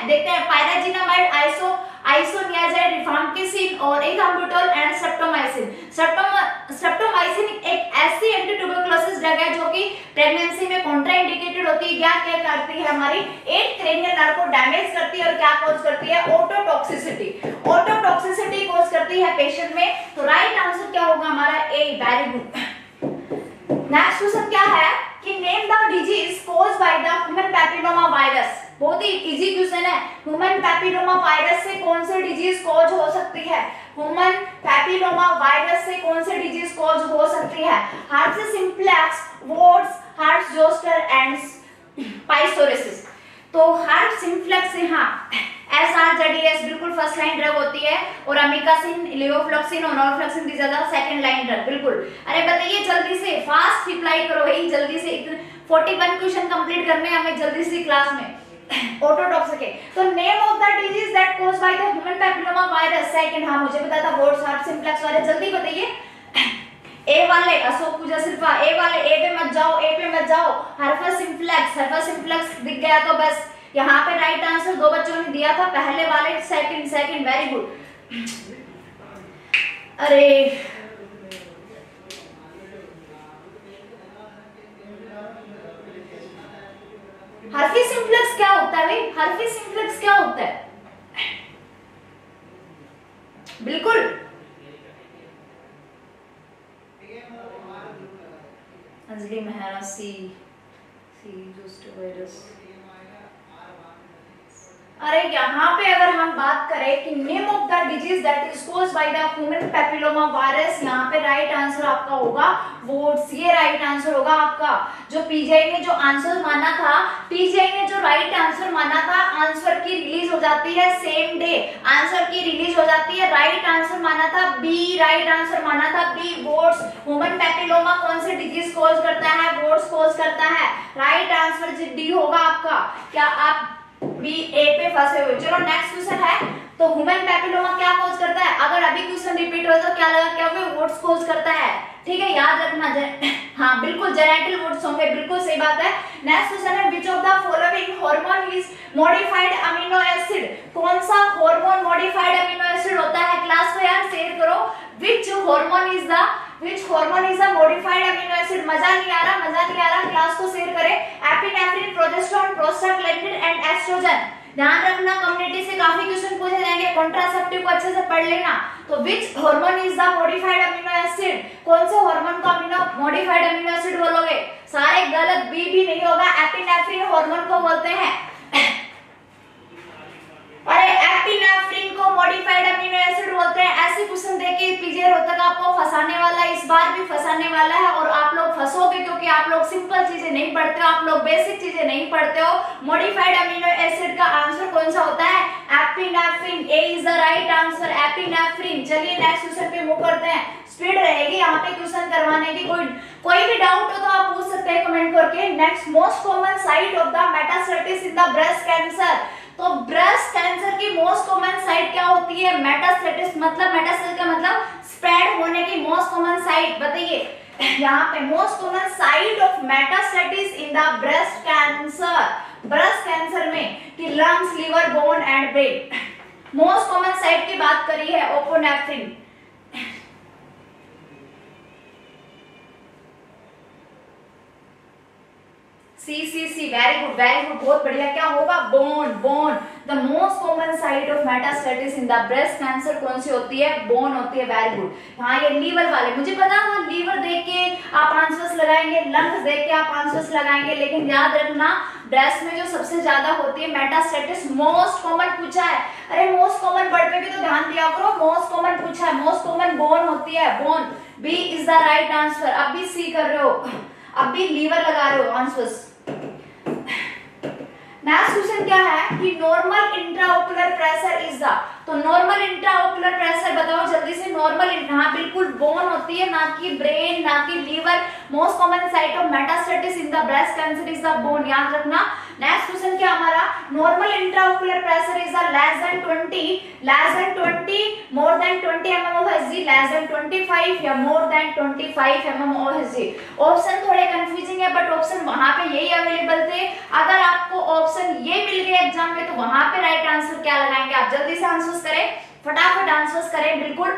देखते हैं पायराजिनामाइड, आइसो आइसोनियाजाइड, रिफाम्पिसिन और इथाम्बुटोल एंड स्ट्रेप्टोमाइसिन। स्ट्रेप्टोमाइसिन एक ऐसी एंटी ट्यूबरकुलोसिस ड्रग है जो कि प्रेगनेंसी में कॉन्ट्राइंडिकेटेड होती है। क्या क्या करती है, हमारी एट क्रेनियल नर्व को डैमेज करती है और क्या कॉज करती है, ओटोटॉक्सिसिटी। ओटोटॉक्सिसिटी कॉज करती है पेशेंट में। तो राइट आंसर क्या होगा हमारा, A, very good. Next question क्या है कि name the disease caused by the human papilloma virus. बहुत ही इजी क्वेश्चन है। ह्यूमन पैपिलोमा वायरस से कौन से डिजीज कॉज हो सकती है, ह्यूमन पैपिलोमा वायरस से कौन से डिजीज कॉज हो सकती है, herpes simplex, warts, herpes zoster and psoriasis. तो हर्पस सिम्प्लेक्स से हाँ एस आर जेड एस बिल्कुल फर्स्ट लाइन ड्रग होती है और अमिकासिन, लियोफ्लॉक्सिन और नॉरफ्लॉक्सिन दी ज्यादा सेकंड लाइन ड्रग। बिल्कुल, अरे बताइए जल्दी से, फास्ट रिप्लाई करो भाई जल्दी से, इक्यालीस क्वेश्चन कंप्लीट करने हैं हमें जल्दी से क्लास में। ओटोटॉक्सिक। तो name of the disease that caused by the human papilloma virus, second हाँ मुझे पता था, वॉर्ड्स, हर्पस सिम्प्लेक्स वाले, जल्दी बताइए। ए वाले अशोक पूजा सिर्फा, ए वाले ए पे मत जाओ, ए पे मत जाओ। हर्पस सिम्प्लेक्स, हर्पस सिम्प्लेक्स दिख गया तो बस यहाँ पे राइट आंसर दो बच्चों ने दिया था, पहले वाले सेकंड, सेकंड, वेरी गुड। अरे हर्पस सिम्प्लेक्स क्या होता है भाई, हर्पस सिम्प्लेक्स क्या होता है, बिल्कुल Anjali Mehra, C C zoster virus. अरे यहाँ पे अगर हम बात करें कि name of the disease that is caused by the human papilloma virus, यहाँ पे राइट आंसर आपका होगा वोट्स, ये राइट आंसर होगा आपका। जो पीजीआई ने जो आंसर माना था, पीजीआई ने जो राइट आंसर माना था, आंसर की रिलीज हो जाती है सेम डे, आंसर की रिलीज हो जाती है। राइट आंसर माना था बी, राइट आंसर माना था बी, वोट्स। ह्यूमन पैपिलोमा कौन से डिजीज कॉज करता है, वोट्स कॉज करता है। राइट आंसर डी होगा आपका। क्या आप बी, ए पे फंसे हुए? चलो नेक्स्ट क्वेश्चन है, तो ह्यूमन पैपिलोमा क्या कॉज करता है, अगर अभी क्वेश्चन रिपीट हो तो क्या लगा, क्या वो वोट्स कॉज करता है, ठीक है याद रखना। हाँ बिल्कुल जेनेटिक वोट्स होंगे, बिल्कुल सही बात है। नेक्स्ट क्वेश्चन है, which of the following hormone is modified amino acid, कौन सा हार्मोन मॉडिफाइड अमीनो एसिड होता है, क्लास को यार शेयर करो। Which hormone is the Which hormone is a modified amino acid? मजा नहीं आ रहा, मजा नहीं आ रहा, क्लास को शेयर करें। Epinephrine, progesterone, prostaglandin and estrogen. ध्यान रखना कम्युनिटी से काफी क्वेश्चन पूछे जाएंगे, कॉन्ट्रासेप्टिव को अच्छे से पढ़ लेना। तो which hormone is the modified amino acid? कौन से हार्मोन को अमीनो मॉडिफाइड अमीनो एसिड बोलोगे? सारे गलत, बी भी नहीं होगा, एपिनेफ्रिन हार्मोन को बोलते हैं। अरे एपिनेफ्रिन को मॉडिफाइड अमीनो एसिड बोलते हैं। ऐसे क्वेश्चन देके पीजे रोहतक आपको फंसाने वाला है, इस बार भी फंसाने वाला है और आप लोग फंसोगे क्योंकि आप लोग सिंपल चीजें नहीं पढ़ते हो, आप लोग बेसिक चीजें नहीं पढ़ते हो। मॉडिफाइड अमीनो एसिड का आंसर कौन सा होता है, epinephrine, A is the right answer, epinephrine. चलिए नेक्स्ट क्वेश्चन पे मूव करते हैं, स्पीड रहेगी यहाँ पे क्वेश्चन करवाने की। कोई कोई भी डाउट हो तो आप पूछ सकते हैं कमेंट करके। Next, most common site of the metastasis in the breast cancer. तो ब्रेस्ट कैंसर की मोस्ट कॉमन साइट क्या होती है, मेटास्टेसिस, मतलब मेटास्टेसिस का मतलब स्प्रेड होने की मोस्ट कॉमन साइट बताइए। यहाँ पे most common site of metastasis in the breast cancer, breast cancer में कि lungs, liver, bone and brain. Most common site की बात करी है ओपोनेफ्रिन। C C C, very good very good, बहुत बढ़िया। क्या होगा, bone, bone. The most common site of metastasis in the breast cancer कौन सी होती है, बोन होती है, वेरी गुड। हाँ ये लीवर वाले, मुझे पता था लीवर देख के आप आंसर्स लगाएंगे, लंग्स देख के आप आंसर्स लगाएंगे, लेकिन याद रखना ब्रेस्ट में जो सबसे ज्यादा होती है मेटास्टेसिस, मोस्ट कॉमन पूछा है। अरे मोस्ट कॉमन वर्ड पे भी तो ध्यान दिया करो, मोस्ट कॉमन पूछा है, मोस्ट कॉमन बोन होती है, bone. B is the right answer. अब भी सी कर रहे हो, अब भी लीवर लगा रहे हो आंसर्स। नेक्स्ट क्वेश्चन क्या है कि normal intraocular pressure is the, तो नॉर्मल इंट्राओकुलर प्रेशर बताओ जल्दी से। नॉर्मल, हाँ बिल्कुल बोन होती है, ना कि ब्रेन, ना कि liver. Most common site of metastasis in the breast cancer is the bone, याद रखना। नेक्स्ट क्वेश्चन क्या हमारा, normal intraocular pressure is less than twenty, less than twenty, more than twenty mm of Hg, less than twenty five या more than twenty five mm of Hg. Option थोड़े confusing है but option वहां पे यही available थे। अगर आपको option ये मिल गए एग्जाम में तो वहां पे राइट आंसर क्या लगाएंगे, आप जल्दी से आंसर्स करें, फटाफट आंसर्स करें, बिल्कुल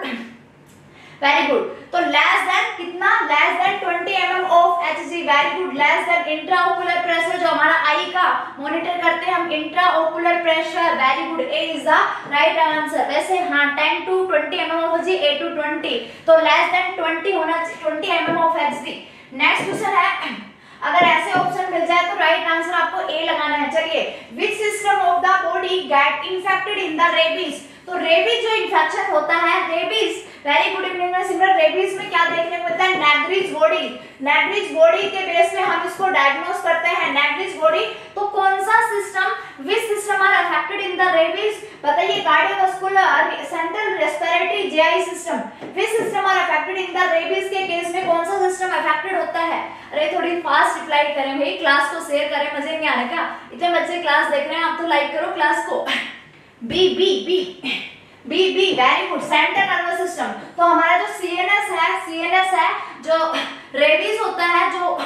वेरी गुड। तो लेस देन कितना, less than twenty mm of Hg, very good. Less than intraocular pressure जो हमारा आई का मॉनिटर करते हैं हम, intraocular pressure, very good, A is the right answer. वैसे हाँ ten to twenty mm of Hg, A to twenty, तो less than twenty होना चाहिए, twenty mm of Hg. Next question है, अगर ऐसे ऑप्शन मिल जाए तो राइट आंसर आपको ए लगाना है। चलिए, which system of the body get infected in the rabies, तो रेबीज जो इन्फेक्शन होता है, rabies, very good evening Simran, rabies में क्या देखने को मिलता है, नेग्रिज बॉडी, नेग्रिज बॉडी के बेस पे हम इसको डायग्नोस करते हैं, नेग्रिज बॉडी। तो कौन सा system, which system are affected in the rabies, बताइए, cardiovascular, central respiratory, GI system, which system are affected in the rabies के केस में कौन सा सिस्टम अफेक्टेड होता है। अरे थोड़ी फास्ट रिप्लाई करें भाई, क्लास को शेयर करें, मजे नहीं आ रहा क्या, इतने बच्चे क्लास देख रहे हैं, आप तो लाइक करो क्लास को। B B B B B very good, central nervous system. तो हमारा जो सीएनएस है, सीएनएस है जो रेबीज होता है, जो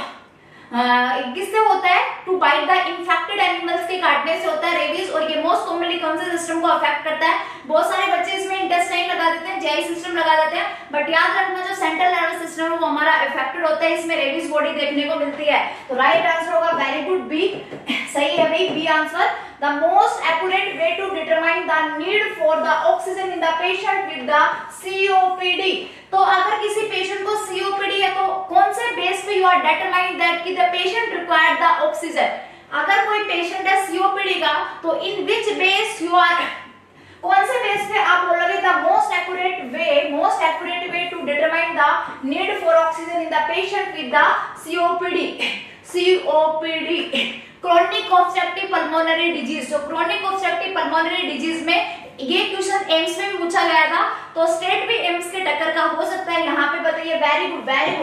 किससे होता है, to bite the infected animals के काटने से होता है रेबीज, और ये मोस्ट कॉमनली कौन से सिस्टम को अफेक्ट करता है, बहुत सारे बच्चे इसमें इंटेस्टाइन लगा देते हैं, जेआई सिस्टम लगा देते हैं, बट याद रखना जो सेंट्रल नर्वस सिस्टम है वो हमारा अफेक्टेड होता है, इसमें रेबीज बॉडी देखने को मिलती है। तो राइट आंसर होगा वेरी गुड बी, सही है भाई B answer. The most accurate way to determine the need for the oxygen in the patient with the COPD, तो अगर किसी पेशेंट को सीओपीडी है तो कौन से बेस पे यू आर डिटरमाइन दैट कि the patient required the oxygen. अगर कोई पेशेंट है सीओपीडी का तो in which base you are, कौन से बेस पे आप बोलोगे the most accurate way, most accurate way to determine the need for oxygen in the patient with the COPD, COPD, chronic obstructive pulmonary disease. तो chronic obstructive pulmonary disease में ये question AIIMS में भी पूछा गया था, तो स्टेट भी एम्स के टक्कर का हो सकता है। यहाँ पे बताइए, वेरी गुड वेरी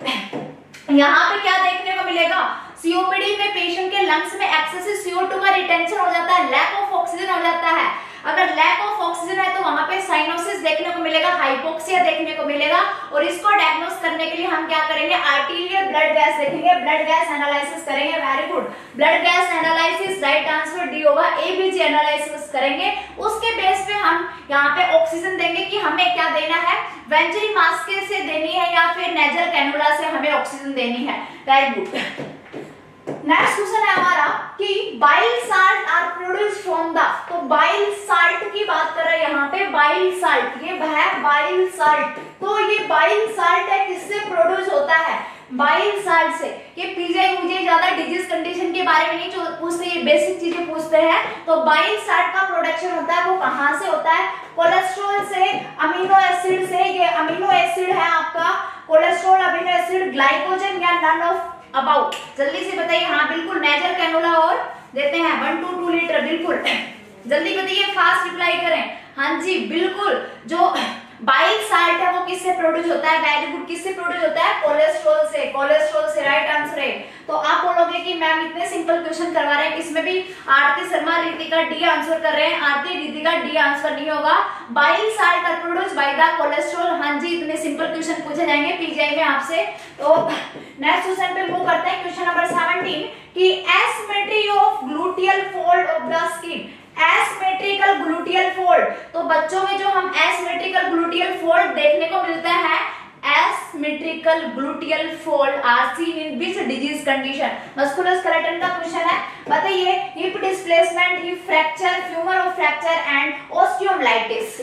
गुड। यहाँ पे क्या देखने को मिलेगा, सीओपीडी में पेशेंट के लंग्स में एक्सेसिव सीओ टू का रिटेंशन हो जाता है, लैक ऑफ ऑक्सीजन हो जाता है। अगर लैक ऑफ ऑक्सीजन है तो वहां पे साइनोसिस देखने को मिलेगा, हाइपोक्सिया देखने को मिलेगा, और इसको डायग्नोस करने के लिए हम क्या करेंगे, आर्टीरियल ब्लड गैस देखेंगे, ब्लड गैस एनालिसिस करेंगे, very good, blood gas analysis, right answer D होगा, एबीजी एनालिसिस करेंगे, उसके बेस पे हम यहाँ पे ऑक्सीजन देंगे कि हमें क्या देना है, वेंट्री मास्क से देनी है या फिर नेजल कैनुला से हमें ऑक्सीजन देनी है, वेरी गुड। नेक्स्ट क्वेश्चन है हमारा कि bile salt are produced from the, तो बाइल साल्ट की बात कर रहे हैं यहाँ पे, बाइल साल्ट, ये है बाइल साल्ट, तो ये बाइल साल्ट है किससे प्रोड्यूस होता है, बाइल साल्ट से। ये पीजीआई मुझे ज्यादा डिजीज कंडीशन के बारे में नहीं पूछते, ये बेसिक चीजें पूछते हैं। तो बाइल साल्ट का प्रोडक्शन होता है वो कहाँ से होता है, कोलेस्ट्रॉल से, अमीनो एसिड से, ये अमीनो एसिड है आपका कोलेस्ट्रॉल, अमीनो एसिड, ग्लाइकोजन या नन ऑफ अबाउट, जल्दी से बताइए। हाँ बिल्कुल, नेजल कैनुला और देते हैं वन टू टू लीटर, बिल्कुल जल्दी बताइए, फास्ट रिप्लाई करें। हाँ जी बिल्कुल, जो बाइल साल्ट है वो किससे प्रोड्यूस होता है, वेरी गुड, किससे प्रोड्यूस होता है, कोलेस्ट्रॉल से, कोलेस्ट्रॉल से, राइट आंसर है। तो आप बोलोगे कि मैम इतने सिंपल क्वेश्चन करवा रहे हैं, इसमें भी आरती शर्मा रितिका डी आंसर कर रहे हैं, आरती रितिका डी आंसर नहीं होगा, bile salt are produce by the cholesterol. हाँ जी, इतने सिंपल क्वेश्चन पूछे जाएंगे पीजीआई में आपसे। तो नेक्स्ट क्वेश्चन पे मूव करते हैं, क्वेश्चन नंबर सेवनटीन कि asymmetry of gluteal fold of the skin, asymmetrical gluteal fold, तो बच्चों में जो हम एसिमेट्रिकल ग्लूटियल फोल्ड देखने को मिलता है, asymmetrical gluteal fold are seen in which disease condition, musculoskeletal का क्वेश्चन है, बताइए, hip displacement, hip fracture, femur of fracture and osteomyelitis.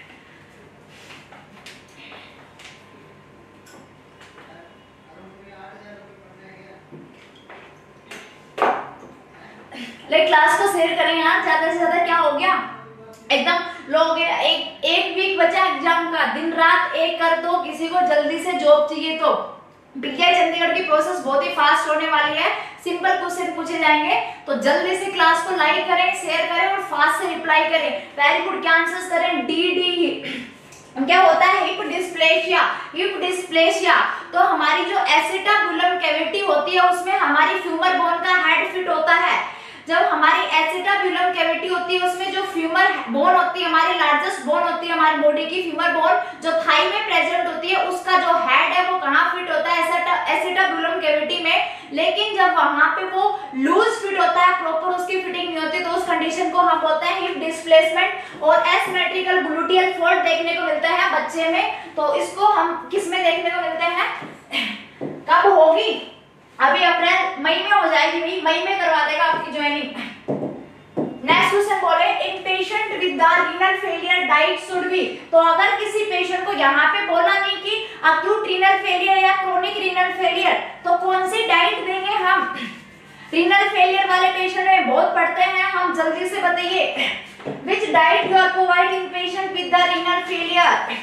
Like class को शेयर करें यार, ज्यादा से ज्यादा क्या हो गया, एकदम लोग एक एक वीक बचा एग्जाम का, दिन रात एक कर दो, किसी को जल्दी से जॉब चाहिए तो पीजीआई चंडीगढ़ की प्रोसेस बहुत ही फास्ट होने वाली है, सिंपल क्वेश्चन पूछे जाएंगे, तो जल्दी से क्लास को लाइक करें, शेयर करें और फास्ट से रिप्लाई करें, वेरी गुड, क्या आंसर्स करें, डी डी क्या होता है, हिप डिस्प्लेशिया। हिप डिस्प्लेशिया तो हमारी जो एसिटाबुलम कैविटी होती है उसमें हमारी फ्यूमर बोन का हेड फिट होता है। जब हमारी एसिटाबुलम कैविटी होती है उसमें जो फ्यूमर बोन होती है, हमारी लार्जेस्ट बोन होती है हमारी बॉडी की, फ्यूमर बोन जो थाई में प्रेजेंट होती है, उसका जो हेड है वो कहाँ फिट होता है, एसिटाबुलम कैविटी में। लेकिन जब वहां पे वो लूज फिट होता है, प्रॉपर उसकी फिटिंग नहीं होती, तो उस कंडीशन को हम बोलते हैं हिप डिस्प्लेसमेंट। और एसिमेट्रिकल ग्लूटियल फोल्ड देखने को मिलता है बच्चे में, तो इसको हम किस में देखने को मिलते हैं, कब होगी, अभी अप्रैल मई में हो जाएगी, मई मई में करवा देगा आपकी ज्वाइनिंग। नेक्स्ट क्वेश्चन बोले, in patient with the renal failure diet should be. तो अगर किसी पेशेंट को यहाँ पे बोला नहीं कि अक्यूट रीनल फेलियर या क्रोनिक रीनल फेलियर, तो कौन सी डाइट देंगे हम। रीनल फेलियर वाले पेशेंट में बहुत पढ़ते हैं हम, जल्दी से बताइए, which diet you are provide in patient with the renal failure.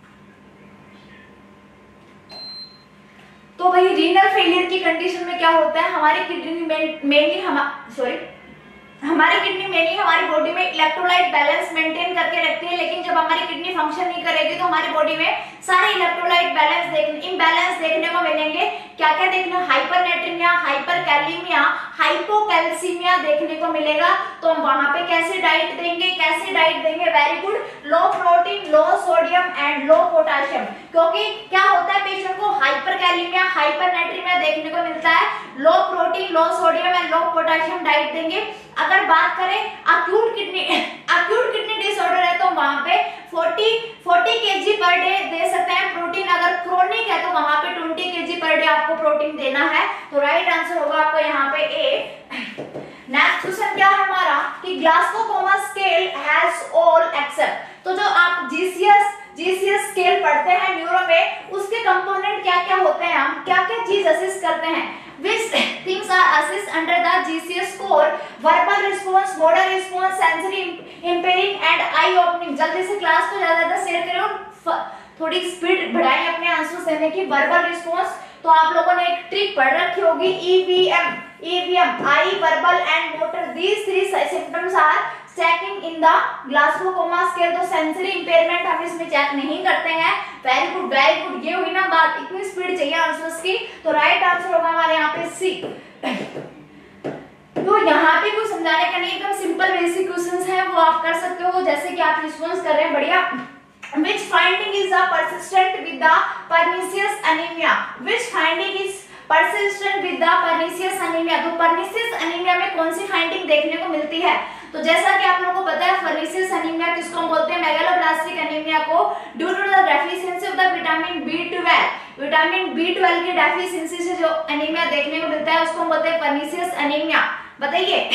तो भाई रीनल फेलियर की कंडीशन में क्या होता है, हमारी किडनी मेनली हम सॉरी हमारी किडनी मेनली हमारी बॉडी में इलेक्ट्रोलाइट बैलेंस मेंटेन करके रखती है, लेकिन जब हमारी किडनी फंक्शन नहीं करेगी तो हमारी बॉडी में सारे इलेक्ट्रोलाइट बैलेंस देखने इम्बैलेंस देखने को मिलेंगे। क्या क्या देखने, हाइपरनेट्रीमिया, हाइपरकैलीमिया, हाइपोकैल्सीमिया देखने को मिलेगा। तो हम वहां पे कैसे डाइट देंगे, कैसे डाइट देंगे, very good, low protein, low sodium and low potassium. क्योंकि क्या होता है, पेशेंट को हाइपरकैलीमिया, हाइपरनेट्रीमिया देखने को मिलता है, low protein, low sodium and low potassium diet देंगे। अगर बात करें acute kidney acute kidney disorder है तो वहां पे चालीस केजी पर डे दे सकते हैं प्रोटीन। अगर क्रोनिक है तो वहां पे बीस केजी पर डे आपको प्रोटीन देना है। तो राइट आंसर होगा आपको यहाँ पे ए। नेक्स्ट क्वेश्चन क्या है हमारा कि Glasgow scale has all except. तो जो आप जीसीएस जीसीएस स्केल पढ़ते हैं न्यूरो में, उसके कंपोनेंट क्या क्या होते हैं, हम क्या क्या चीज असिस्ट करते हैं। Which things are assist under the G C S score? Verbal response, motor response, sensory impairing and eye opening। जल्दी से क्लास को ज्यादा ज्यादा शेयर करें और थोड़ी स्पीड बढ़ाएं अपने आंसर देने की। वर्बल रिस्पॉन्स तो आप लोगों ने एक ट्रिक पढ़ रखी होगी, E V M, E V M, eye, verbal and motor, these three symptoms are checking in the Glasgow Coma scale। तो सेंसरी इंपेयरमेंट हम इसमें चेक नहीं करते हैं। वेरी गुड वेरी गुड, ये हुई ना बात, इतनी स्पीड चाहिए आंसर्स की। तो राइट आंसर होगा हमारे यहाँ पे सी। तो यहाँ पे कुछ समझाने का नहीं, एकदम सिंपल बेसिक क्वेश्चंस हैं, वो आप कर सकते हो जैसे कि आप रिस्पॉन्स कर रहे हैं, बढ़िया। Which finding is the persistent with the pernicious anemia? Which finding is persistent with the pernicious anemia? तो pernicious anemia में कौन सी फाइंडिंग देखने को मिलती है? तो जैसा कि आप लोगों को पता है pernicious anemia किसको हम बोलते हैं, मेगालोब्लास्टिक एनीमिया को, due to the deficiency of the vitamin B twelve. Vitamin B twelve की डेफिशिएंसी से जो एनीमिया देखने को मिलता है उसको हम बोलते हैं pernicious anemia। बताइए,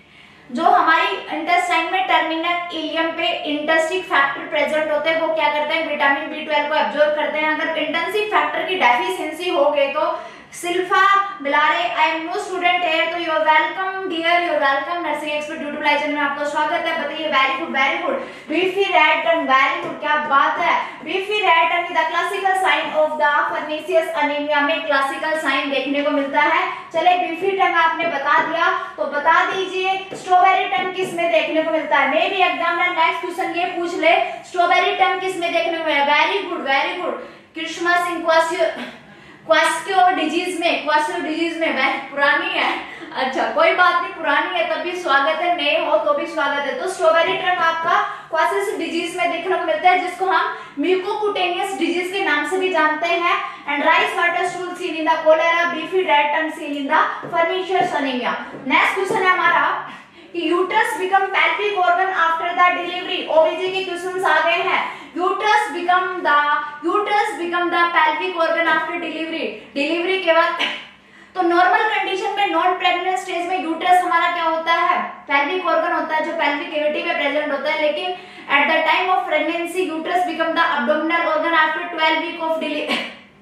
जो हमारी इंटेस्टाइन में टर्मिनल इलियम पे इंटर्स्टिक फैक्टर प्रेजेंट होते हैं, वो क्या करते हैं, विटामिन बी ट्वेल्व को एब्जॉर्ब करते हैं। अगर इंटेंसिव फैक्टर की डेफिशिएंसी हो गई तो सिल्फा बिलारे, आई एम न्यू स्टूडेंट है, तो you are welcome dear, you are welcome nursing expert YouTube live में आपका स्वागत है। बताइए, very good very good, beefy red tongue, very good, क्या बात है। Beefy red tongue the classical sign of the pernicious anaemia में क्लासिकल साइन देखने को मिलता है। चले, बीफी टंग आपने बता दिया, तो बता दीजिए स्ट्रॉबेरी टंग किस में देखने को मिलता है। मे भी एग्जामिनर नेक्स्ट क्वेश्चन ये पूछ ले, स्ट्रॉबेरी टंग किस में देखने को मिलता है। Very good very good, Krishna Singh क्वासियो क्वास्क्यो डिजीज में, क्वास्क्यो डिजीज में, वह पुरानी है, अच्छा कोई बात नहीं, पुरानी है तब भी स्वागत है, नए हो तो भी स्वागत है। तो स्ट्रॉबेरी टंग आपका क्वासियो डिजीज में देखने को मिलता है, जिसको हम म्यूकोकुटेनियस डिजीज के नाम से भी जानते हैं। And rice water stool seen in the cholera, beefy red tongue seen in the pernicious anaemia. Next question है हमारा कि uterus become pelvic organ after the delivery. OBG के क्वेश्चंस आ गए हैं। Uterus become the uterus become the pelvic organ after delivery, delivery के बाद। तो नॉर्मल कंडीशन में नॉन प्रेग्नेंट स्टेज में यूट्रस हमारा क्या होता है, पेल्विक ऑर्गन होता है जो पेल्विक कैविटी में प्रेजेंट होता है। लेकिन at the time of pregnancy uterus become the abdominal organ after twelve week of delivery.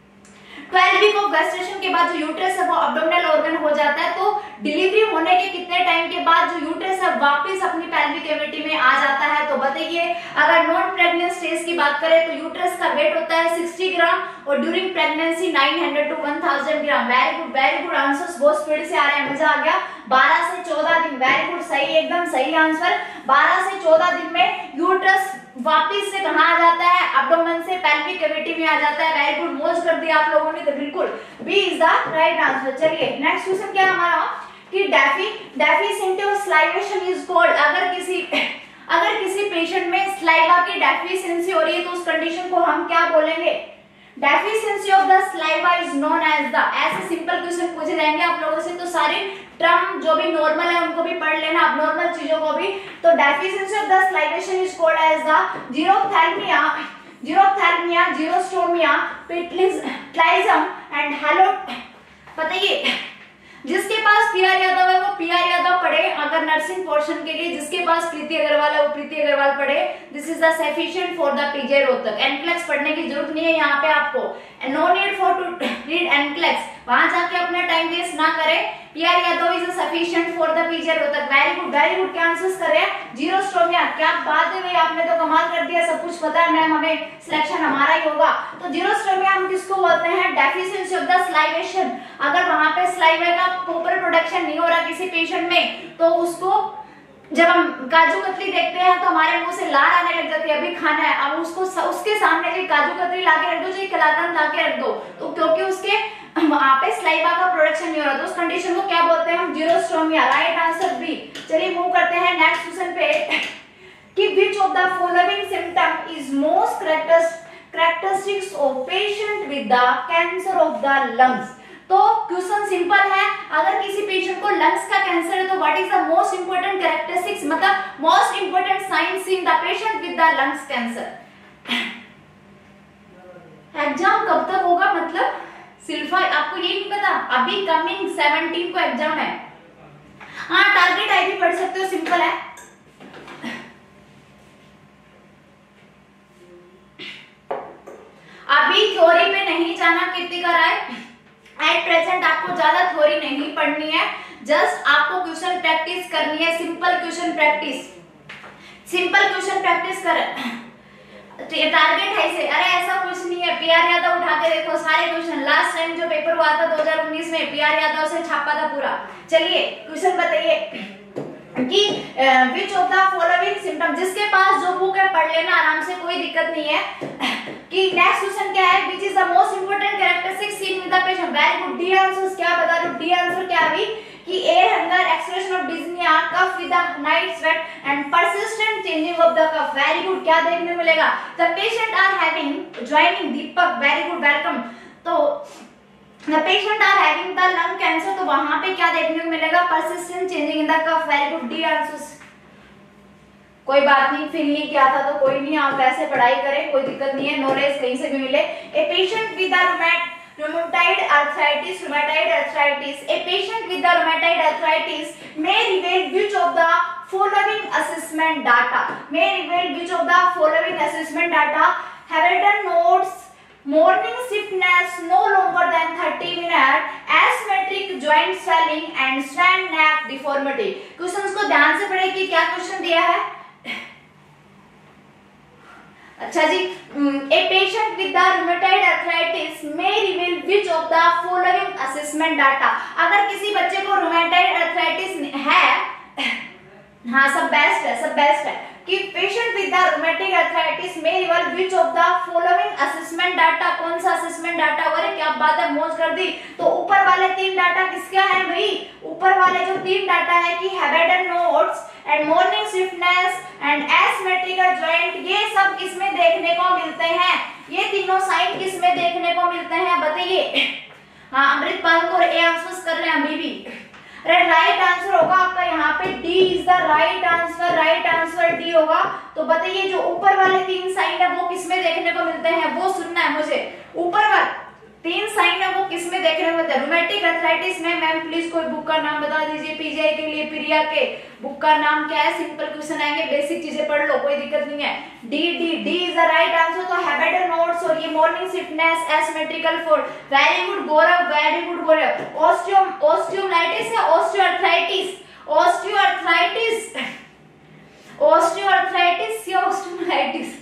Twelve week of gestation के बाद जो यूट्रस है वो एब्डोमिनल ऑर्गन हो जाता है। तो डिलीवरी होने के कितने टाइम के बाद जो यूट्रस है वापस अपनी पेल्विक कैविटी में आ जाता है। तो बताइए, अगर नॉन प्रेग्नेंट स्टेज की बात करें तो यूट्रस का वेट होता है साठ ग्राम और ड्यूरिंग प्रेगनेंसी नौ सौ टू एक हज़ार gram. Very good very good, answers बहुत स्पीड से आ रहे हैं, मजा आ गया। बारह से चौदह दिन, वेरी गुड, सही, एकदम सही आंसर। बारह से चौदह दिन में यूट्रस वापिस से कहाँ आ जाता है, एब्डोमेन से पेल्विक कैविटी में आ जाता है। वेरी गुड, मोज कर दिया आप लोगों ने, तो बिल्कुल B is the right answer. चलिए नेक्स्ट क्वेश्चन क्या है हमारा कि defi deficiency of salivation is called, अगर किसी अगर किसी पेशेंट में स्लाइवा की डेफिशिएंसी हो रही है तो उस कंडीशन को हम क्या बोलेंगे? Deficiency of the saliva is known as the, ऐसे सिंपल क्वेश्चन पूछे जाएंगे आप लोगों से, तो सारे टर्म जो भी नॉर्मल है उनको भी पढ़ लेना, अब नॉर्मल चीजों को भी। तो deficiency of the salivation is called as the xerophthalmia, xerophthalmia, xerostomia, ptyalism and hello. बताइए जिसके पास पी आर यादव है वो पी आर यादव पढ़े, अगर नर्सिंग पोर्शन के लिए जिसके पास प्रीति अग्रवाल है वो प्रीति अग्रवाल पढ़े। This is the sufficient for the PJ Rohtak. NCLEX पढ़ने की जरूरत नहीं है यहाँ पे आपको, no need for to read NCLEX, वहां जाके अपना टाइम वेस्ट ना करें। P R Yadav is sufficient for the PJ Rohtak. Very good, very good, क्या आंसर्स कर रहे हैं? जीरोस्टोमिया, क्या बात है भाई, आपने तो कमाल कर दिया, सब कुछ पता है मैम, हमें सिलेक्शन हमारा ही होगा। तो जीरोस्टोमिया हम किसको बोलते हैं? डेफिशिएंसी ऑफ द स्लाइवेशन, अगर वहां पे स्लाइवा का प्रॉपर प्रोडक्शन नहीं हो रहा किसी पेशेंट में, तो उसको जब हम काजू कतली देखते हैं तो हमारे मुंह से लार आने लग जाती है, अभी खाना है, अब उसको उसके सामने जो काजू कतली लाके रख दो, जो कलाकंद लाके रख दो, तो क्योंकि उसके वहां पे स्लाइवा का प्रोडक्शन नहीं हो रहा, तो उस कंडीशन को क्या बोलते हैं हम? जीरोस्टोमिया। Right answer B. चलिए मूव करते हैं नेक्स्ट क्वेश्चन पे कि which of the following symptom is most characteristics of patient with the cancer of the lungs। तो क्वेश्चन सिंपल है, अगर किसी पेशेंट को लंग्स का कैंसर है तो what is the most important characteristics, मतलब most important signs in the patient with the lungs cancer. Exam कब तक होगा, मतलब सिल्फा आपको ये नहीं पता? अभी कमिंग सेवनटीन को एग्जाम है। हाँ टारगेट आई भी पढ़ सकते हो, सिंपल है। अभी थ्योरी पे नहीं जाना कृतिका राय, एट प्रेजेंट आपको ज्यादा थ्योरी नहीं पढ़नी है, जस्ट आपको क्वेश्चन प्रैक्टिस करनी है, simple question practice, simple question practice कर। टारगेट है इसे, अरे ऐसा कुछ नहीं है, पी आर यादव उठा के देखो सारे क्वेश्चन, लास्ट टाइम जो पेपर हुआ था दो हज़ार उन्नीस में पी आर यादव से छापा था पूरा। चलिए क्वेश्चन बताइए कि which of the following symptom, जिसके पास जो बुक है पढ़ लेना आराम से, कोई दिक्कत नहीं है। कि नेक्स्ट क्वेश्चन क्या है, which is the most important characteristic seen with the patient. Very good, D answers क्या बता रहे हो? डी आंसर क्या भी कि air hunger, expression of dyspnoea, cough with the night sweat and persistent changing of the cough. Very good, क्या देखने को मिलेगा? The patient are having joining Deepak, very good, welcome. तो the patient are having the lung cancer, तो वहां पे क्या देखने को मिलेगा? Persistent changing in the cough. Very good, D answers. कोई बात नहीं, फील नहीं किया था तो कोई नहीं, आप वैसे पढ़ाई करें, कोई दिक्कत नहीं है, नॉलेज कहीं से भी मिले। A patient with the rheumatoid arthritis, rheumatoid arthritis, a patient with the rheumatoid arthritis may reveal which of the following assessment data, may reveal which of the following assessment data? Haverden notes morning stiffness no longer than thirty minutes, asymmetric joint swelling and swan neck deformity। Questions को ध्यान से पढ़े कि क्या question दिया है। अच्छा जी, a patient with the rheumatoid arthritis may reveal which of the following assessment data। अगर किसी बच्चे को rheumatoid arthritis है, हाँ सब बेस्ट है, सब बेस्ट है कि patient with the rheumatic arthritis may reveal which of the following assessment data। कौन सा assessment data? अरे क्या बात है, मौज कर दी। तो ऊपर वाले तीन डाटा किसका है भाई? ऊपर वाले जो तीन डाटा है कि Haverden notes and morning stiffness and asymmetrical joint, ये सब किसमें देखने को मिलते हैं? ये तीनों साइन किसमें देखने को मिलते हैं बताइए। हाँ अमृतपाल को ए आंसर्स कर रहे हैं अभी भी। राइट आंसर होगा आपका यहाँ पे D is the right answer, right answer D होगा। तो बताइए जो ऊपर वाले तीन साइन है वो किसमें देखने को मिलते हैं, वो सुनना है मुझे। ऊपर वाले तीन साइन है वो किसमें देखने को मिलते हैं? रूमेटिक अर्थराइटिस में मैम प्लीज कोई बुक का नाम बता दीजिए, पीजीआई के लिए प्रिया के बुक का नाम क्या है? सिंपल क्वेश्चन आएंगे, बेसिक चीजें पढ़ लो, कोई दिक्कत नहीं है। D D D is the right answer. तो हैवेडन नोट्स और ये morning sickness, asymmetrical fold. Very good Gaurav, very good Gaurav. Osteo osteolitis या ऑस्टियोआर्थराइटिस? ऑस्टियोआर्थराइटिस, ऑस्टियोआर्थराइटिस या ऑस्टियोलाइटिस?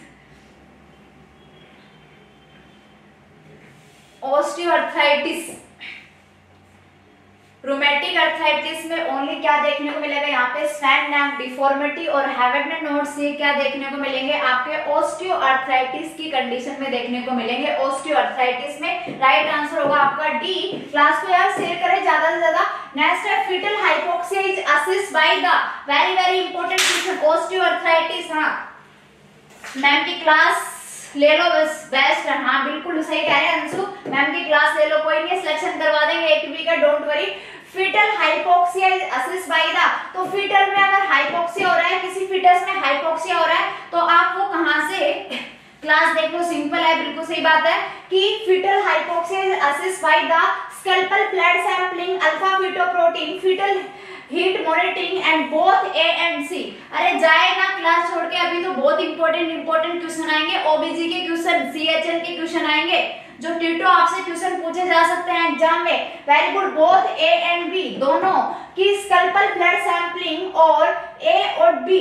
ऑस्टियोआर्थराइटिस। रूमेटिक अर्थराइटिस में ओनली क्या देखने को मिलेगा यहाँ पे, स्टैंड नेक डिफॉर्मिटी और हैवेगनर नोड्स, ये क्या देखने को मिलेंगे आपके ऑस्टियो अर्थराइटिस की कंडीशन में देखने को मिलेंगे। ऑस्टियो अर्थराइटिस में राइट आंसर होगा आपका डी। क्लास को यार शेयर करें ज्यादा से ज्यादा। नेक्स्ट है fetal hypoxia is assist by the, very very important question, osteo arthritis. हाँ मैम की क्लास ले लो, बस बेस्ट है। हाँ बिल्कुल सही कह रहे हैं अंशु, मैम की क्लास ले लो, कोई नहीं सिलेक्शन करवा देंगे एक वीक का, don't worry. Fetal hypoxia is assist by the, तो फीटल में अगर हाइपोक्सिया हो रहा है, किसी फीटस में हाइपोक्सिया हो रहा है, तो आप वो कहां से, क्लास देखो सिंपल है, बिल्कुल सही बात है कि fetal hypoxia is assist by the scalpel blood sampling, alpha fetoprotein, fetal heat monitoring and both A and C. अरे जाएगा क्लास छोड़ के, अभी तो बहुत इंपॉर्टेंट इंपॉर्टेंट क्वेश्चन आएंगे, ओबीजी के क्वेश्चन, सीएचएन के क्वेश्चन आएंगे, जो टीटो आपसे क्वेश्चन पूछे जा सकते हैं एग्जाम में। Very good, both A and B दोनों की स्कैल्पल ब्लड सैंपलिंग और ए और बी,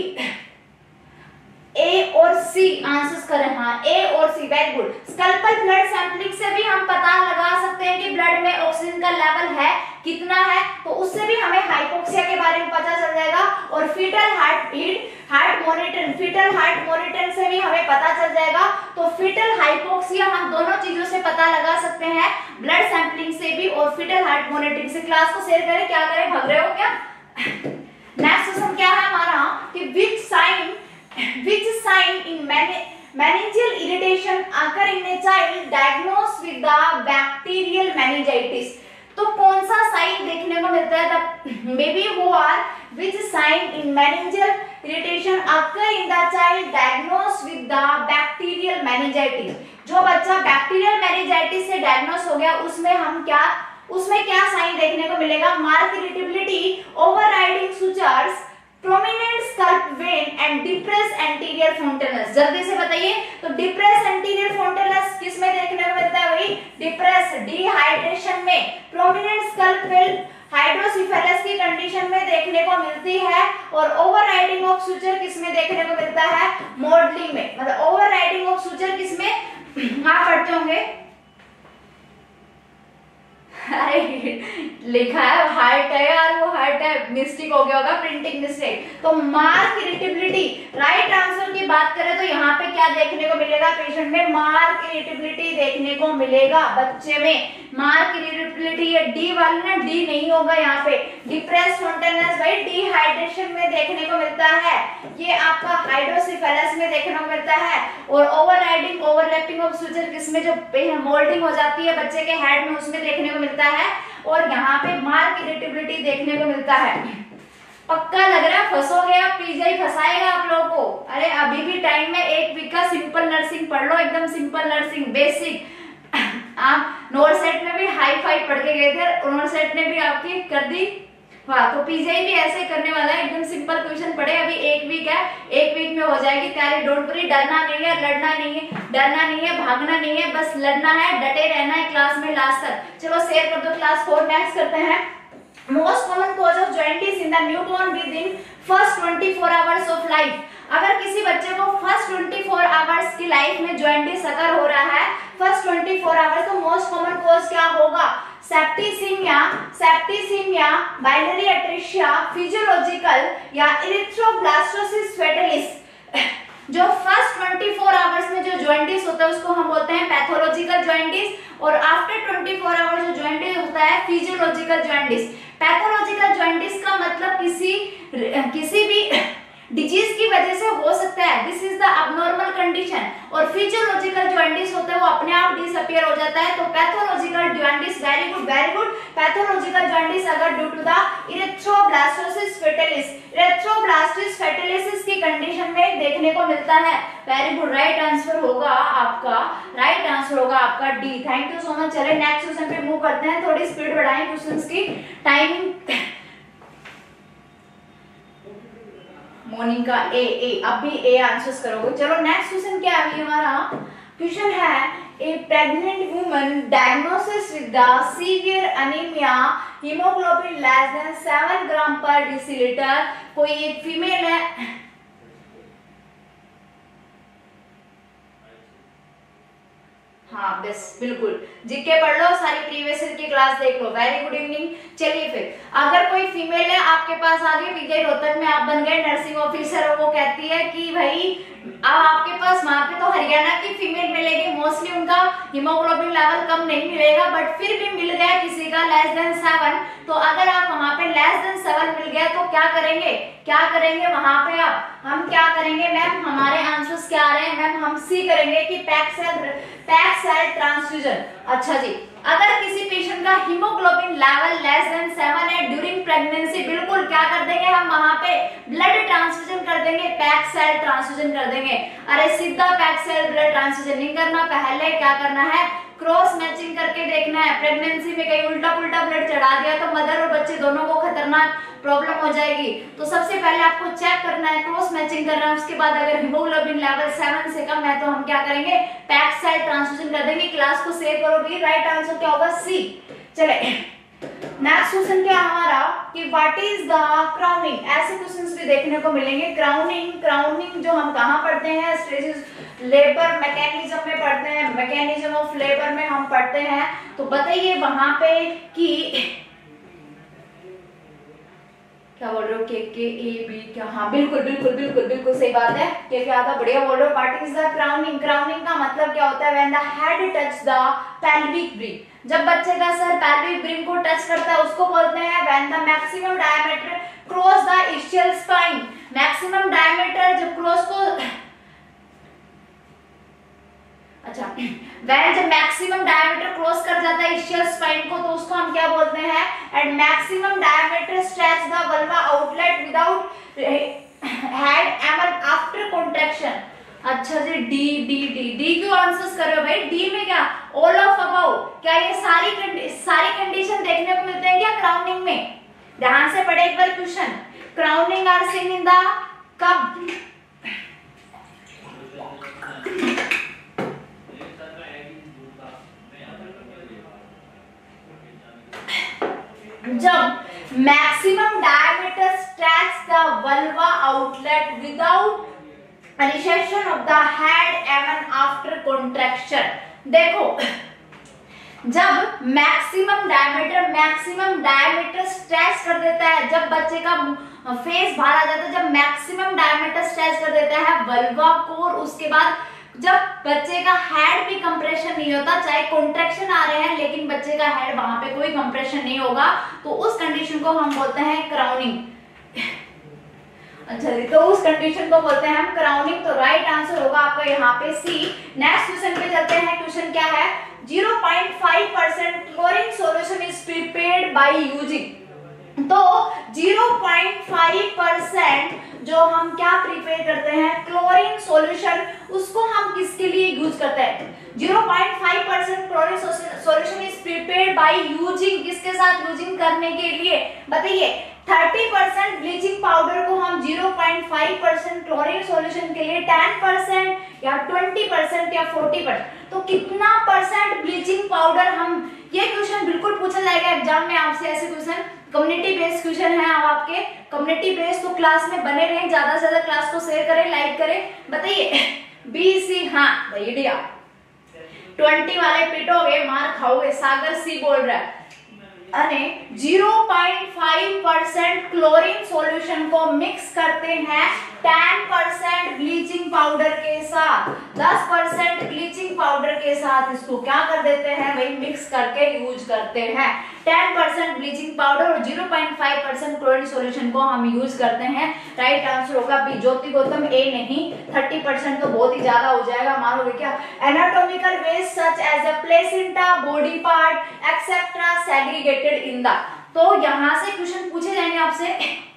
ए और सी आंसर्स करें। हाँ ए और C, very good. Scalpel blood sampling से भी हम पता लगा सकते हैं कि ब्लड में ऑक्सीजन का लेवल है कितना है, तो उससे भी हमें हाइपोक्सिया के बारे में पता चल जाएगा। और fetal heart beat heart monitoring, fetal heart monitoring से भी हमें पता चल जाएगा। तो फीटल हाइपोक्सिया हम दोनों चीजों से पता लगा सकते हैं, ब्लड सैंपलिंग से भी और फीटल हार्ट मॉनिटरिंग से। क्लास को शेयर करें, क्या करें, भाग रहे हो क्या? नेक्स्ट क्वेश्चन क्या है हमारा कि which sign which sign in meningeal irritation occur in a child diagnosed with the bacterial meningitis? तो कौन सा साइन देखने को मिलता है? मे बी वो are which sign in meningeal irritation occur in the child diagnosed with the bacterial meningitis? जो बच्चा बैक्टीरियल मेनिंजाइटिस से डायग्नोस हो गया, उसमें हम क्या उसमें क्या साइन देखने को मिलेगा? Mark irritability, overriding sutures, prominent scalp vein and depress anterior fontanels. जल्दी से बताइए, तो डिप्रेस एंटीरियर फोंटेनस किस में देखने को मिलता है? वही डिप्रेस डिहाइड्रेशन में। प्रोमिनेंट स्कल्प वेन हाइड्रोसिफेलस की कंडीशन में देखने को मिलती है। और ओवरराइडिंग ऑफ सुचर किस में देखने को मिलता है? मॉडलिंग में। मतलब ओवरराइडिंग ऑफ सुचर किस में आप पढ़ते होंगे? अरे लिखा है हार्ट है यार, वो हार्ट है, मिस्टेक हो गया होगा, प्रिंटिंग मिस्टेक। तो मार्क इरिटेबिलिटी, राइट आंसर की बात करें तो यहाँ पे क्या देखने को मिलेगा पेशेंट में? मार्क इरिटेबिलिटी देखने को मिलेगा बच्चे में। मार्क इरिटेबिलिटी, ये डी वाला ना, डी नहीं होगा यहाँ पे। डिप्रेस फोंटेनस भाई डिहाइड्रेशन में देखने को मिलता है, ये आपका हाइड्रोसिफेलस में देखने को मिलता है। और ओवरराइडिंग ओवरलैपिंग ऑफ सुचर किसमें, जो मोल्डिंग हो जाती है बच्चे के हेड में, उसमें देखने को मिलता है। और यहाँ पे मार्क इरिटेबिलिटी देखने को मिलता है। पक्का लग रहा है फंसोगे आप, पीजीआई फंसाएगा आप लोगों को। अरे अभी भी टाइम में एक वीक का सिंपल नर्सिंग पढ़ लो, एकदम सिंपल नर्सिंग बेसिक। आप नोट सेट में भी हाई फाई पढ़ के गए थे, नोट सेट ने भी आपकी कर दी वाह। तो पीजीआई भी ऐसे करने वाला है, एकदम सिंपल क्वेश्चन पढ़े, अभी एक वीक है, एक वीक में हो जाएगी तैयारी। डोंट वरी, डरना नहीं है, लड़ना नहीं है, डरना नहीं है, भागना नहीं है, बस लड़ना है, डटे रहना है क्लास में लास्ट तक। चलो शेयर कर दो क्लास फोर। नेक्स्ट करते हैं, most common cause of jaundice in the newborn with in first twenty four hours of life. अगर किसी बच्चे को फर्स्ट ट्वेंटी फोर आवर्स की लाइफ में जॉइंटिस अगर हो रहा है, फर्स्ट ट्वेंटी फोर आवर्स, तो मोस्ट कॉमन कॉज क्या होगा? Septicaemia, septicaemia, biliary atresia, physiological या इरिथ्रोब्लास्टोसिस फेटालिस। जो फर्स्ट ट्वेंटी फोर आवर्स में जो जॉइंटिस होता है उसको हम बोलते हैं पैथोलॉजिकल जॉइंटिस, और आफ्टर ट्वेंटी फोर आवर्स जो जॉइंटिस होता है फिजियोलॉजिकल जॉइंटिस। पैथोलॉजिकल जॉइंटिस का मतलब किसी किसी भी डिजीज की वजह से हो सकता है, this is the abnormal condition. और फिजियोलॉजिकल जॉइंटिस होता है वो अपने आप डिसअपीयर हो जाता है। तो pathological jaundice, very good very good. Pathological jaundice अगर due to the erythroblastosis fetalis, erythroblastosis fetalisis की कंडीशन में देखने को मिलता है। वेरी गुड, राइट आंसर होगा आपका, राइट आंसर होगा आपका D. Thank you so much. चले नेक्स्ट क्वेश्चन पे मूव करते हैं, थोड़ी स्पीड बढ़ाएं क्वेश्चंस की, टाइमिंग। मोनिका ए ए अब भी ए आंसर्स करोगे। चलो नेक्स्ट क्वेश्चन क्या है हमारा? क्वेश्चन है, a pregnant woman diagnosis with the severe anaemia, haemoglobin less than seven gram per decilitre. कोई एक फीमेल है, हाँ बस बिल्कुल, जीके पढ़ लो, सारी प्रीवियस ईयर की क्लास देख लो। Very good evening. चलिए फिर, अगर कोई फीमेल है आपके पास आ गई, विजय रोहतक में आप बन गए नर्सिंग ऑफिसर, और वो कहती है कि भाई अब आपके पास वहां पे तो हरियाणा की फीमेल मिलेगी, मोस्टली उनका हीमोग्लोबिन लेवल कम नहीं मिलेगा, बट फिर भी मिल गया किसी का लेस देन सेवन, तो अगर आप वहां पे लेस देन सेवन मिल गया तो क्या करेंगे, क्या करेंगे वहां पे आप, हम क्या करेंगे मैम, हमारे आंसर्स क्या आ रहे हैं मैम, हम सी करेंगे कि pack cell pack cell transfusion. अच्छा जी, अगर किसी पेशेंट का haemoglobin level less than seven है ड्यूरिंग प्रेगनेंसी, बिल्कुल क्या कर देंगे हम वहां पे ब्लड ट्रांसफ्यूजन कर देंगे, पैक सेल ट्रांसफ्यूजन कर देंगे। अरे सीधा पैक सेल ब्लड ट्रांसफ्यूजन नहीं करना, पहले क्या करना है, क्रॉस मैचिंग करके देखना है। प्रेगनेंसी में कहीं उल्टा पुल्टा ब्लड चढ़ा दिया तो मदर और बच्चे दोनों को खतरनाक प्रॉब्लम हो जाएगी, तो सबसे पहले आपको चेक करना है, क्रॉस मैचिंग करना है। उसके बाद अगर हीमोग्लोबिन लेवल सेवन से कम है तो हम क्या करेंगे, पैक सेल ट्रांसफ्यूजन कर देंगे। क्लास को सेव करो भी, राइट आंसर क्या होगा, सी। चले नेक्स्ट क्वेश्चन क्या हमारा कि व्हाट इज द क्राउनिंग, ऐसे क्वेश्चंस भी देखने को मिलेंगे। क्राउनिंग, क्राउनिंग जो हम कहाँ पढ़ते हैं, स्टेजेस लेबर मैकेनिज्म में पढ़ते हैं, मैकेनिज्म ऑफ लेबर में हम पढ़ते हैं। तो बताइए वहां पे कि क्या बोल रहे हो, के के ए बी क्या, हाँ बिल्कुल बिल्कुल बिल्कुल बिल्कुल सही बात है, के क्या था, बढ़िया बोल रहे हो। What is the crowning, crowning का मतलब क्या होता है, when the head touch the pelvic brim, जब बच्चे का सर पेल्विक ब्रिम को टच करता है उसको बोलते हैं when the maximum diameter cross the ischial spine. Maximum diameter जब क्रॉस को, अच्छा वैन जब मैक्सिमम डायमीटर क्रॉस कर जाता है इस्चियल स्पाइन को तो उसको हम क्या बोलते हैं, at maximum diameter stretch the vulva outlet without head even after contraction. अच्छा जी, डी डी डी डी क्यों आंसर्स कर रहे हो भाई, डी में क्या, ऑल ऑफ अबाउ, क्या ये सारी सारी कंडीशन देखने को मिलते हैं क्या क्राउनिंग में। ध्यान से पढ़े एक बार question, crowning are seen in the कब, जब maximum diameter stretch the vulva outlet without recession of the head even after contraction. देखो जब maximum diameter maximum diameter stretch कर देता है, जब बच्चे का फेस बाहर आ जाता है, जब मैक्सिमम डायमीटर स्ट्रेच कर देता है वल्वा को, और उसके बाद जब बच्चे का हेड भी कंप्रेशन नहीं होता, चाहे कॉन्ट्रैक्शन आ रहे हैं लेकिन बच्चे का हेड वहां पे कोई कंप्रेशन नहीं होगा, तो उस कंडीशन को हम बोलते हैं क्राउनिंग। अच्छा जी, तो उस कंडीशन को बोलते हैं हम क्राउनिंग। तो राइट आंसर होगा आपका यहाँ पे सी। नेक्स्ट क्वेश्चन पे चलते हैं। क्वेश्चन क्या है, zero point five percent chlorine solution is prepared by using. तो ज़ीरो पॉइंट फाइव परसेंट जो हम क्या प्रिपेयर करते हैं, क्लोरीन सॉल्यूशन, उसको हम किसके लिए यूज करते हैं, zero point five percent chlorine solution is prepared by using, किसके साथ यूजिंग करने के लिए, बताइए। थर्टी परसेंट ब्लीचिंग पाउडर को हम zero point five percent chlorine solution के लिए, टेन परसेंट या ट्वेंटी परसेंट या फोर्टी परसेंट, तो कितना परसेंट ब्लीचिंग पाउडर हम, ये क्वेश्चन बिल्कुल पूछा जाएगा एग्जाम में आपसे, ऐसे क्वेश्चन कम्युनिटी बेस्ड क्वेश्चन है। अब आपके कम्युनिटी बेस्ड, तो क्लास में बने रहें, ज्यादा से ज्यादा क्लास को शेयर करें, लाइक करें। बताइए बी सी, हाँ बढ़िया, ट्वेंटी वाले पिटोगे, मार खाओगे। सागर सी बोल रहा है, अरे zero point five percent chlorine solution को मिक्स करते हैं टेन परसेंट ब्लीचिंग पाउडर के साथ, टेन परसेंट ब्लीचिंग पाउडर के साथ इसको क्या कर देते हैं भाई, मिक्स करके यूज करते हैं। टेन परसेंट ब्लीचिंग पाउडर और zero point five percent chlorine solution को हम यूज करते हैं। राइट आंसर होगा बी। ज्योति गौतम ए नहीं, थर्टी परसेंट तो बहुत ही ज्यादा हो जाएगा, मानोगे क्या। Anatomical waste such as a placenta, body part etcetera segregated in the, तो यहां से क्वेश्चन पूछे जाएंगे आपसे।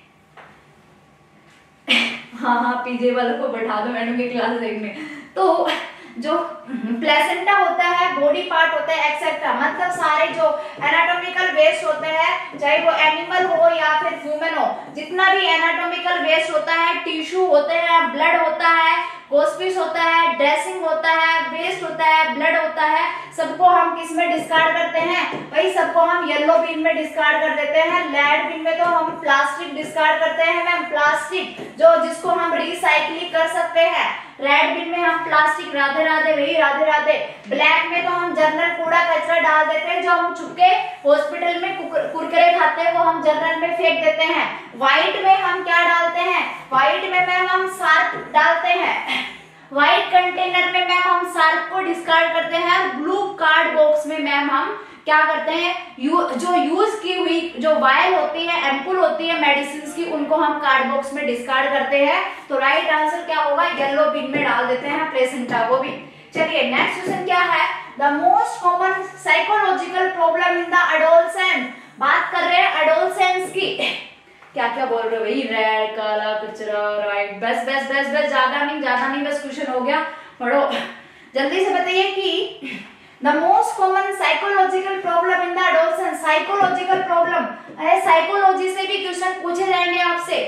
हाँ हाँ पीजे वालों को बैठा दो मैडम की क्लास देखने। तो जो प्लेसेंटा होता है, बॉडी पार्ट होता है एक्सेट्रा, मतलब सारे जो एनाटॉमिकल वेस्ट होते हैं, चाहे वो एनिमल हो या फिर ह्यूमन हो, जितना भी एनाटॉमिकल वेस्ट होता है, टिश्यू होते हैं, ब्लड होता है, हॉस्पिस होता है, ड्रेसिंग होता है, वेस्ट होता है, ब्लड होता है, सबको हम किस में डिस्कार्ड करते हैं भाई, सबको हम येलो बिन में डिस्कार्ड कर देते हैं। लेड बिन में तो हम प्लास्टिक डिस्कार्ड करते हैं मैम, प्लास्टिक जो जिसको हम रिसाइकलिंग कर कर सकते हैं। रेड बिन में हम प्लास्टिक, राधे राधे वही राधे राधे। ब्लैक में तो हम जनरल कूड़ा कचरा डाल देते हैं, जो हम चुपके हॉस्पिटल में कुरकुरे खाते हैं वो हम जनरल में फेंक देते हैं। व्हाइट में हम क्या डालते हैं, व्हाइट में मैम हम सार्क डालते हैं। व्हाइट कंटेनर में मैम हम सार्क को डिस्कार्ड करते हैं। ब्लू कार्ड बॉक्स में मैम हम क्या करते हैं, यू, जो यूज की हुई जो वायल होती है, एम्पुल होती है मेडिसिन की, उनको हम कार्ड बॉक्स में डिस्कार्ड करते हैं। तो राइट आंसर क्या होगा, येलो बिन में डाल देते हैं प्लेसेंटा को भी। चलिए नेक्स्ट क्वेश्चन क्या है, the most common psychological problem in the adolescent. बात कर रहे हैं एडोलसेंस की। क्या क्या बोल रहे हो भाई, रेड, काला, कचरा, राइट, बस बस बस बस, ज्यादा नहीं ज्यादा नहीं, बस क्वेश्चन हो गया, पढ़ो जल्दी से। बताइए कि The most common psychological problem in the adolescence, psychological problem, अरे साइकोलॉजी से भी क्वेश्चन पूछे जाएंगे आपसे।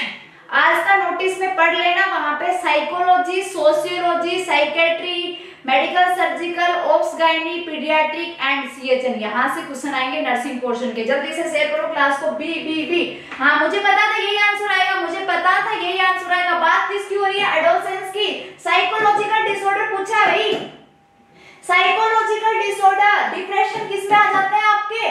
आज का नोटिस में पढ़ लेना, वहां पे psychology, sociology, psychiatry, medical, surgical, obs gynae, paediatric and CHN, यहाँ से क्वेश्चन आएंगे नर्सिंग पोर्शन के। जल्दी से शेयर करो क्लास को। बी बी बी हाँ मुझे पता था यही आंसर आएगा, मुझे पता था यही आंसर आएगा। बात किसकी हो रही है, एडोलसेंस की। साइकोलॉजिकल डिसऑर्डर पूछा है भाई, साइकोलॉजिकल डिसऑर्डर। डिप्रेशन किस में आ जाते हैं आपके,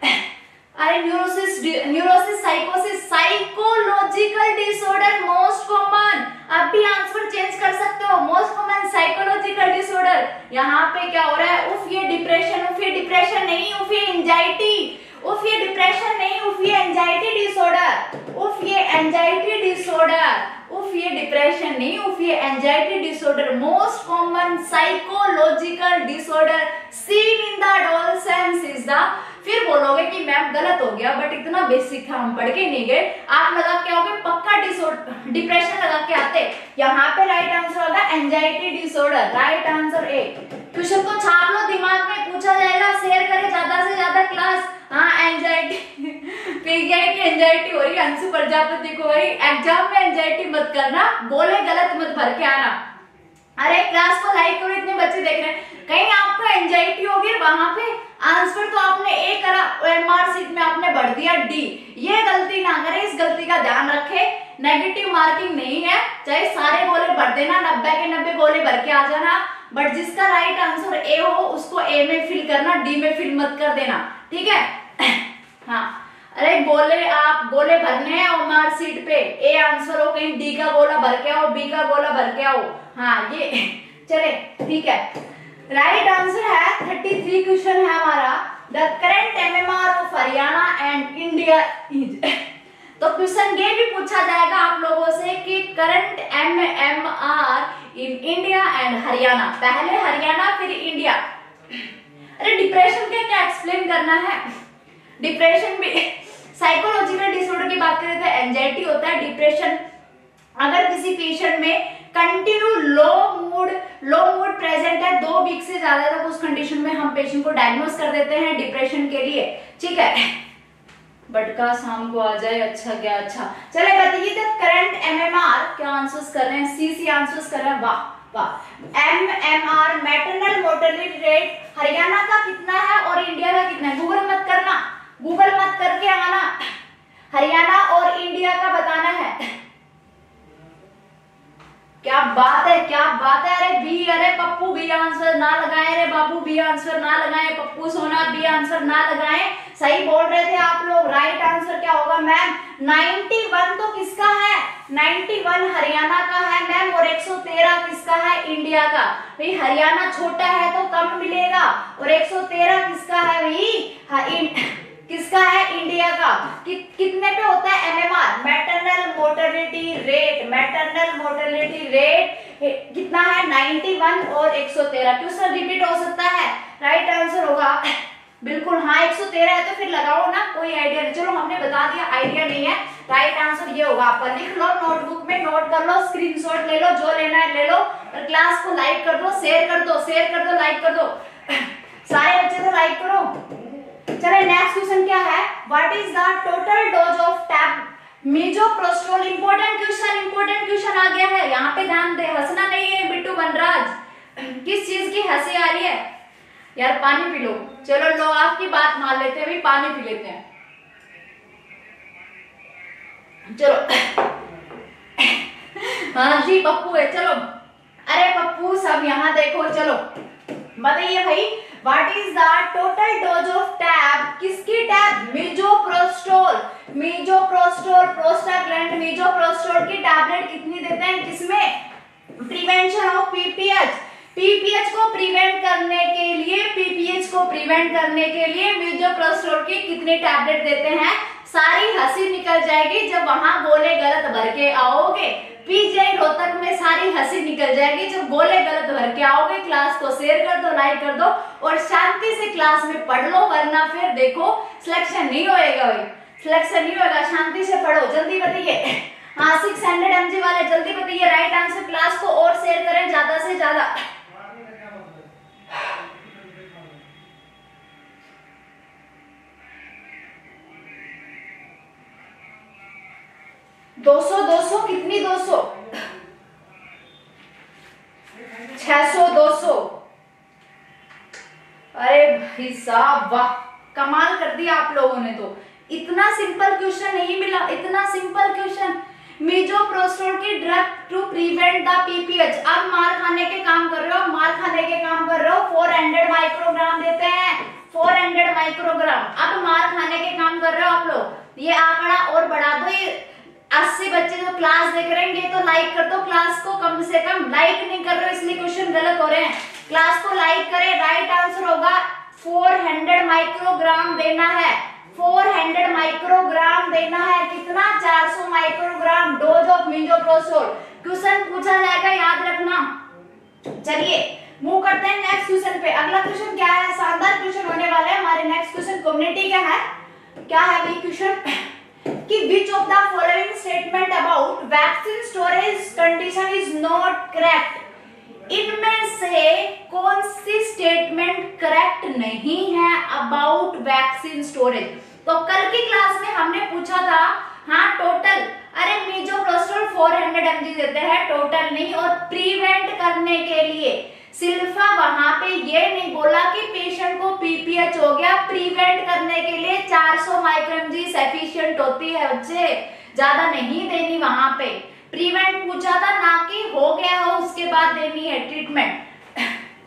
अरे न्यूरोसिस, न्यूरोसिस, साइकोसिस, साइकोलॉजिकल डिसऑर्डर मोस्ट कॉमन। अब भी आंसर चेंज कर सकते हो, मोस्ट कॉमन साइकोलॉजिकल डिसऑर्डर। यहाँ पे क्या हो रहा है, उफ ये डिप्रेशन, उफ ये डिप्रेशन नहीं, उफ ये एंजाइटी, उफ ये डिप्रेशन नहीं, उफ ये एंजाइटी डिसऑर्डर, उफ ये एंजाइटी डिसऑर्डर, उफ ये डिप्रेशन नहीं, उफ ये anxiety disorder, most common psychological disorder seen in the adolescence is the. फिर बोलोगे कि मैम गलत हो गया, बट इतना बेसिक था हम पढ़ के नहीं गए। आप लगा के आओगे पक्का डिसऑर्डर, डिप्रेशन लगा के आते। यहाँ पे राइट आंसर होगा anxiety disorder, right answer A. Question को छाप लो, दिमाग में पूछा जाएगा, शेयर करें ज्यादा से ज्यादा क्लास। हाँ एंजाइटी पीजीआई की एंजाइटी हो रही है, अंशु प्रजापति को भाई एग्जाम में एंजाइटी मत करना, बोले गलत मत भर के आना। अरे क्लास को लाइक करो, इतने बच्चे देख रहे हैं, कहीं आपको एंजाइटी होगी वहां पे आंसर तो आपने ए करा, एमआर सीट में आपने भर दिया डी। ये गलती ना करें, इस गलती का ध्यान रखें। नेगेटिव मार्किंग नहीं है, चाहे सारे गोले भर देना, नब्बे के नब्बे गोले भर के आ जाना, बट जिसका राइट आंसर ए हो उसको ए में फिल करना, डी में फिल मत कर देना, ठीक है। हाँ अरे गोले आप गोले भरने हैं एमआर सीट पे, ए आंसर हो, कहीं डी का गोला भर के आओ, बी का गोला भर के आओ। हाँ ये चले ठीक है, राइट आंसर है थर्टी थ्री क्वेश्चन है हमारा। The current MMR of Haryana and India is. तो क्वेश्चन ये भी पूछा जाएगा आप लोगों से कि current MMR in India and Haryana, पहले हरियाणा फिर इंडिया। अरे डिप्रेशन का क्या एक्सप्लेन करना है, डिप्रेशन भी साइकोलॉजिकल डिसऑर्डर की बात करें तो एंजाइटी होता है, डिप्रेशन। अगर किसी पेशेंट में continue low mood low mood present है दो वीक से ज्यादा तक, उस कंडीशन में हम पेशेंट को डायग्नोस कर देते हैं डिप्रेशन के लिए, ठीक है। बटका शाम को आ जाए, अच्छा क्या अच्छा। चले बताइए द करंट एमएमआर, क्या आंसर्स कर रहे हैं, सी सी आंसर्स कर रहे हैं, वाह वाह। MMR maternal mortality rate Haryana का कितना है और इंडिया का कितना है, गूगल मत करना, गूगल मत करके आना, हरियाणा और इंडिया का बताना है। क्या बात है, क्या बात है। अरे बी, अरे पप्पू बी आंसर ना लगाए, अरे बाबू बी आंसर ना लगाए, पप्पू सोना बी आंसर ना लगाए, सही बोल रहे थे आप लोग। राइट आंसर क्या होगा मैम, इक्यानवे तो किसका है, इक्यानवे हरियाणा का है मैम, और एक सौ तेरह किसका है, इंडिया का। भाई हरियाणा छोटा है तो कम मिलेगा, और एक सौ तेरह किसका है भाई, हाँ, किसका है, इंडिया का। कि, कितने पे होता है MMR, maternal mortality rate, maternal mortality rate कितना है, इक्यानवे और एक सौ तेरह। क्वेश्चन रिपीट हो सकता है, राइट आंसर होगा बिल्कुल हाँ एक सौ तेरह है, तो फिर लगाओ ना, कोई आइडिया नहीं। चलो हमने बता दिया, आइडिया नहीं है, राइट आंसर ये होगा। आपका लिख लो, नोटबुक में नोट कर लो, स्क्रीनशॉट ले लो, जो लेना है ले लो, और क्लास को लाइक कर दो, शेयर कर दो, शेयर कर दो, लाइक कर दो, सारे बच्चे तो लाइक करो। चले नेक्स्ट क्वेश्चन क्या है, what is the total dose of tab misoprostol. Important question, important question आ गया है, यहाँ पे ध्यान दे, हंसना नहीं है बिट्टू बनराज। किस चीज की हंसी आ रही है यार, पानी पी लो। चलो लो आपकी बात मान लेते हैं, भी पानी पी लेते हैं। चलो हाँ जी पप्पू है, चलो। अरे पप्पू सब यहाँ देखो, चलो बताइए भाई, what is the total dose of tab, किसकी tab, misoprostol, misoprostol, prostaglandin misoprostol की टैबलेट कितनी देते हैं, किसमें, प्रिवेंशन ऑफ पीपीएच, पीपीएच को प्रिवेंट करने के लिए, पीपीएच को प्रिवेंट करने के लिए मीजोप्रोस्टोल की कितनी टैबलेट देते हैं। सारी हंसी निकल जाएगी जब वहां गोले गलत भर के आओगे, पीजीआई रोहतक में सारी हंसी निकल जाएगी जब गोले गलत भर के आओगे। क्लास को शेयर कर दो, लाइक कर दो और शांति से क्लास में पढ़ लो, वरना फिर देखो सिलेक्शन नहीं होएगा भाई, सिलेक्शन नहीं होगा। शांति से पढ़ो, जल्दी बताइए। हाँ सिक्स हंड्रेड एमजी वाले जल्दी बताइए राइट आंसर। क्लास को और शेयर करें ज्यादा से ज्यादा। दो सौ, दो सौ कितनी, दो सौ, छह सौ, दो सौ। अरे भाई साहब वाह, कमाल कर दिया आप लोगों ने तो। इतना सिंपल क्वेश्चन नहीं मिला, इतना सिंपल क्वेश्चन। मीजोप्रोस्टोल की drug to prevent the PPH. अब मार खाने के काम कर रहे हो, मार खाने के काम कर रहे हो। फोर हंड्रेड माइक्रोग्राम देते हैं, फोर हंड्रेड माइक्रोग्राम। अब मार खाने के काम कर रहे हो आप लोग। ये आंकड़ा और बढ़ा दो। ये अस्सी बच्चे जो क्लास देख रहे हैं तो लाइक कर दो क्लास को, कम से कम लाइक नहीं कर रहे हो इसलिए क्वेश्चन गलत हो रहे हैं। क्लास को लाइक करें, राइट आंसर होगा फोर हंड्रेड माइक्रोग्राम देना है, फोर हंड्रेड माइक्रोग्राम देना है। कितना, चार सौ microgram dose of misoprostol. Question पूछा जाएगा, याद रखना। चलिए मूव करते हैं नेक्स्ट क्वेश्चन पे। अगला क्वेश्चन क्या है, शानदार क्वेश्चन होने वाला है हमारे। नेक्स्ट क्वेश्चन कम्युनिटी का है। क्या है वही क्वेश्चन कि which of the following statement about vaccine storage condition is not correct। इनमें से कौन सी स्टेटमेंट करेक्ट नहीं है अबाउट वैक्सीन स्टोरेज। तो कल की क्लास में हमने पूछा था, हाँ टोटल, अरे मीजोप्रोस्टोल फोर हंड्रेड एमजी देते हैं, टोटल नहीं। और प्रिवेंट करने के लिए सिल्फा वहां पे ये नहीं बोला कि पेशेंट को पीपीएच हो गया, प्रिवेंट करने के लिए चार सौ माइक्रोएमजी सफिशिएंट होती है बच्चे, ज्यादा नहीं देनी वहां पे। प्रिवेंट पूछा था, ना कि हो गया हो उसके बाद देनी है ट्रीटमेंट।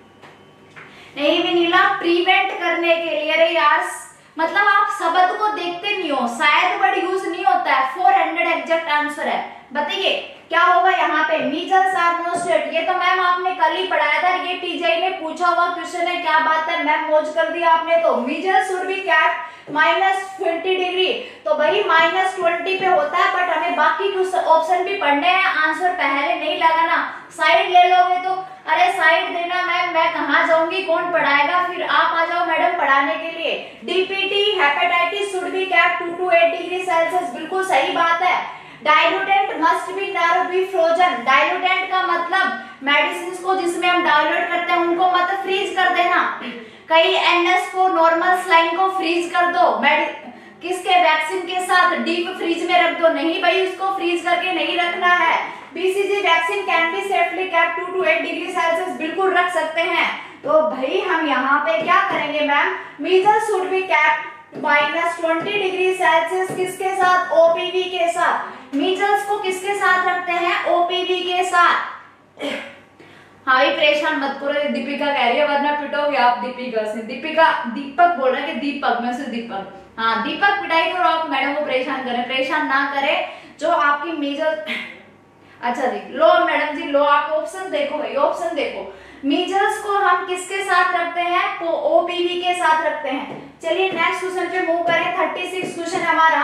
नहीं विनीला, प्रिवेंट करने के लिए। अरे यार मतलब आप शब्द को देखते नहीं हो, शायद वर्ड यूज नहीं होता है। फोर हंड्रेड एग्जैक्ट आंसर है। बताइए क्या होगा यहाँ पे, मीजल्स आर नो स्टेट। ये तो मैम आपने कल ही पढ़ाया था, ये टीजीआई ने पूछा हुआ क्वेश्चन है। क्या बात है मैम, मौज कर दिया आपने तो। Measles should be kept minus twenty degree, तो भाई माइनस ट्वेंटी पे होता है, बट हमें बाकी कुछ ऑप्शन भी पढ़ने हैं, आंसर पहले नहीं लगाना। साइड ले लोगे तो, अरे साइड देना मैम, मैं कहाँ जाऊंगी, कौन पढ़ाएगा, फिर आप आ जाओ मैडम पढ़ाने के लिए। DPT hepatitis should be kept two to eight degree Celsius, बिल्कुल सही बात है। Diluent must be never be frozen. Diluent का मतलब मेडिसिन को जिसमें हम डाइल्यूट करते हैं उनको मत फ्रीज कर देना। कई एनएस को, नॉर्मल स्लाइन को फ्रीज कर दो, किसके, वैक्सीन के साथ डीप फ्रीज में रख दो। नहीं भाई उसको फ्रीज करके नहीं रखना है। BCG vaccine can be safely kept two to eight degree Celsius, बिल्कुल रख सकते हैं। तो भाई हम यहाँ पे क्या करेंगे ma'am, measles should be kept minus twenty degree Celsius, किसके साथ, ओपीवी के साथ। मीजल्स को किसके साथ रखते हैं, ओपीवी के साथ। हाँ भाई परेशान मत करो, दीपिका कह रही है वरना पिटोगे आप दीपिका से। दीपिका, दीपक बोल रहा है कि दीपक, मैं से दीपक। हाँ दीपक पिटाई करो आप, मैडम को परेशान करें, परेशान ना करें। जो आपकी मीजल, अच्छा जी लो मैडम जी लो, आप ऑप्शन देखो भाई, ऑप्शन देखो। मीजल्स को हम किसके साथ रखते हैं, तो ओपीवी के साथ रखते हैं। चलिए नेक्स्ट क्वेश्चन पे मूव करें। थर्टी सिक्स क्वेश्चन हमारा।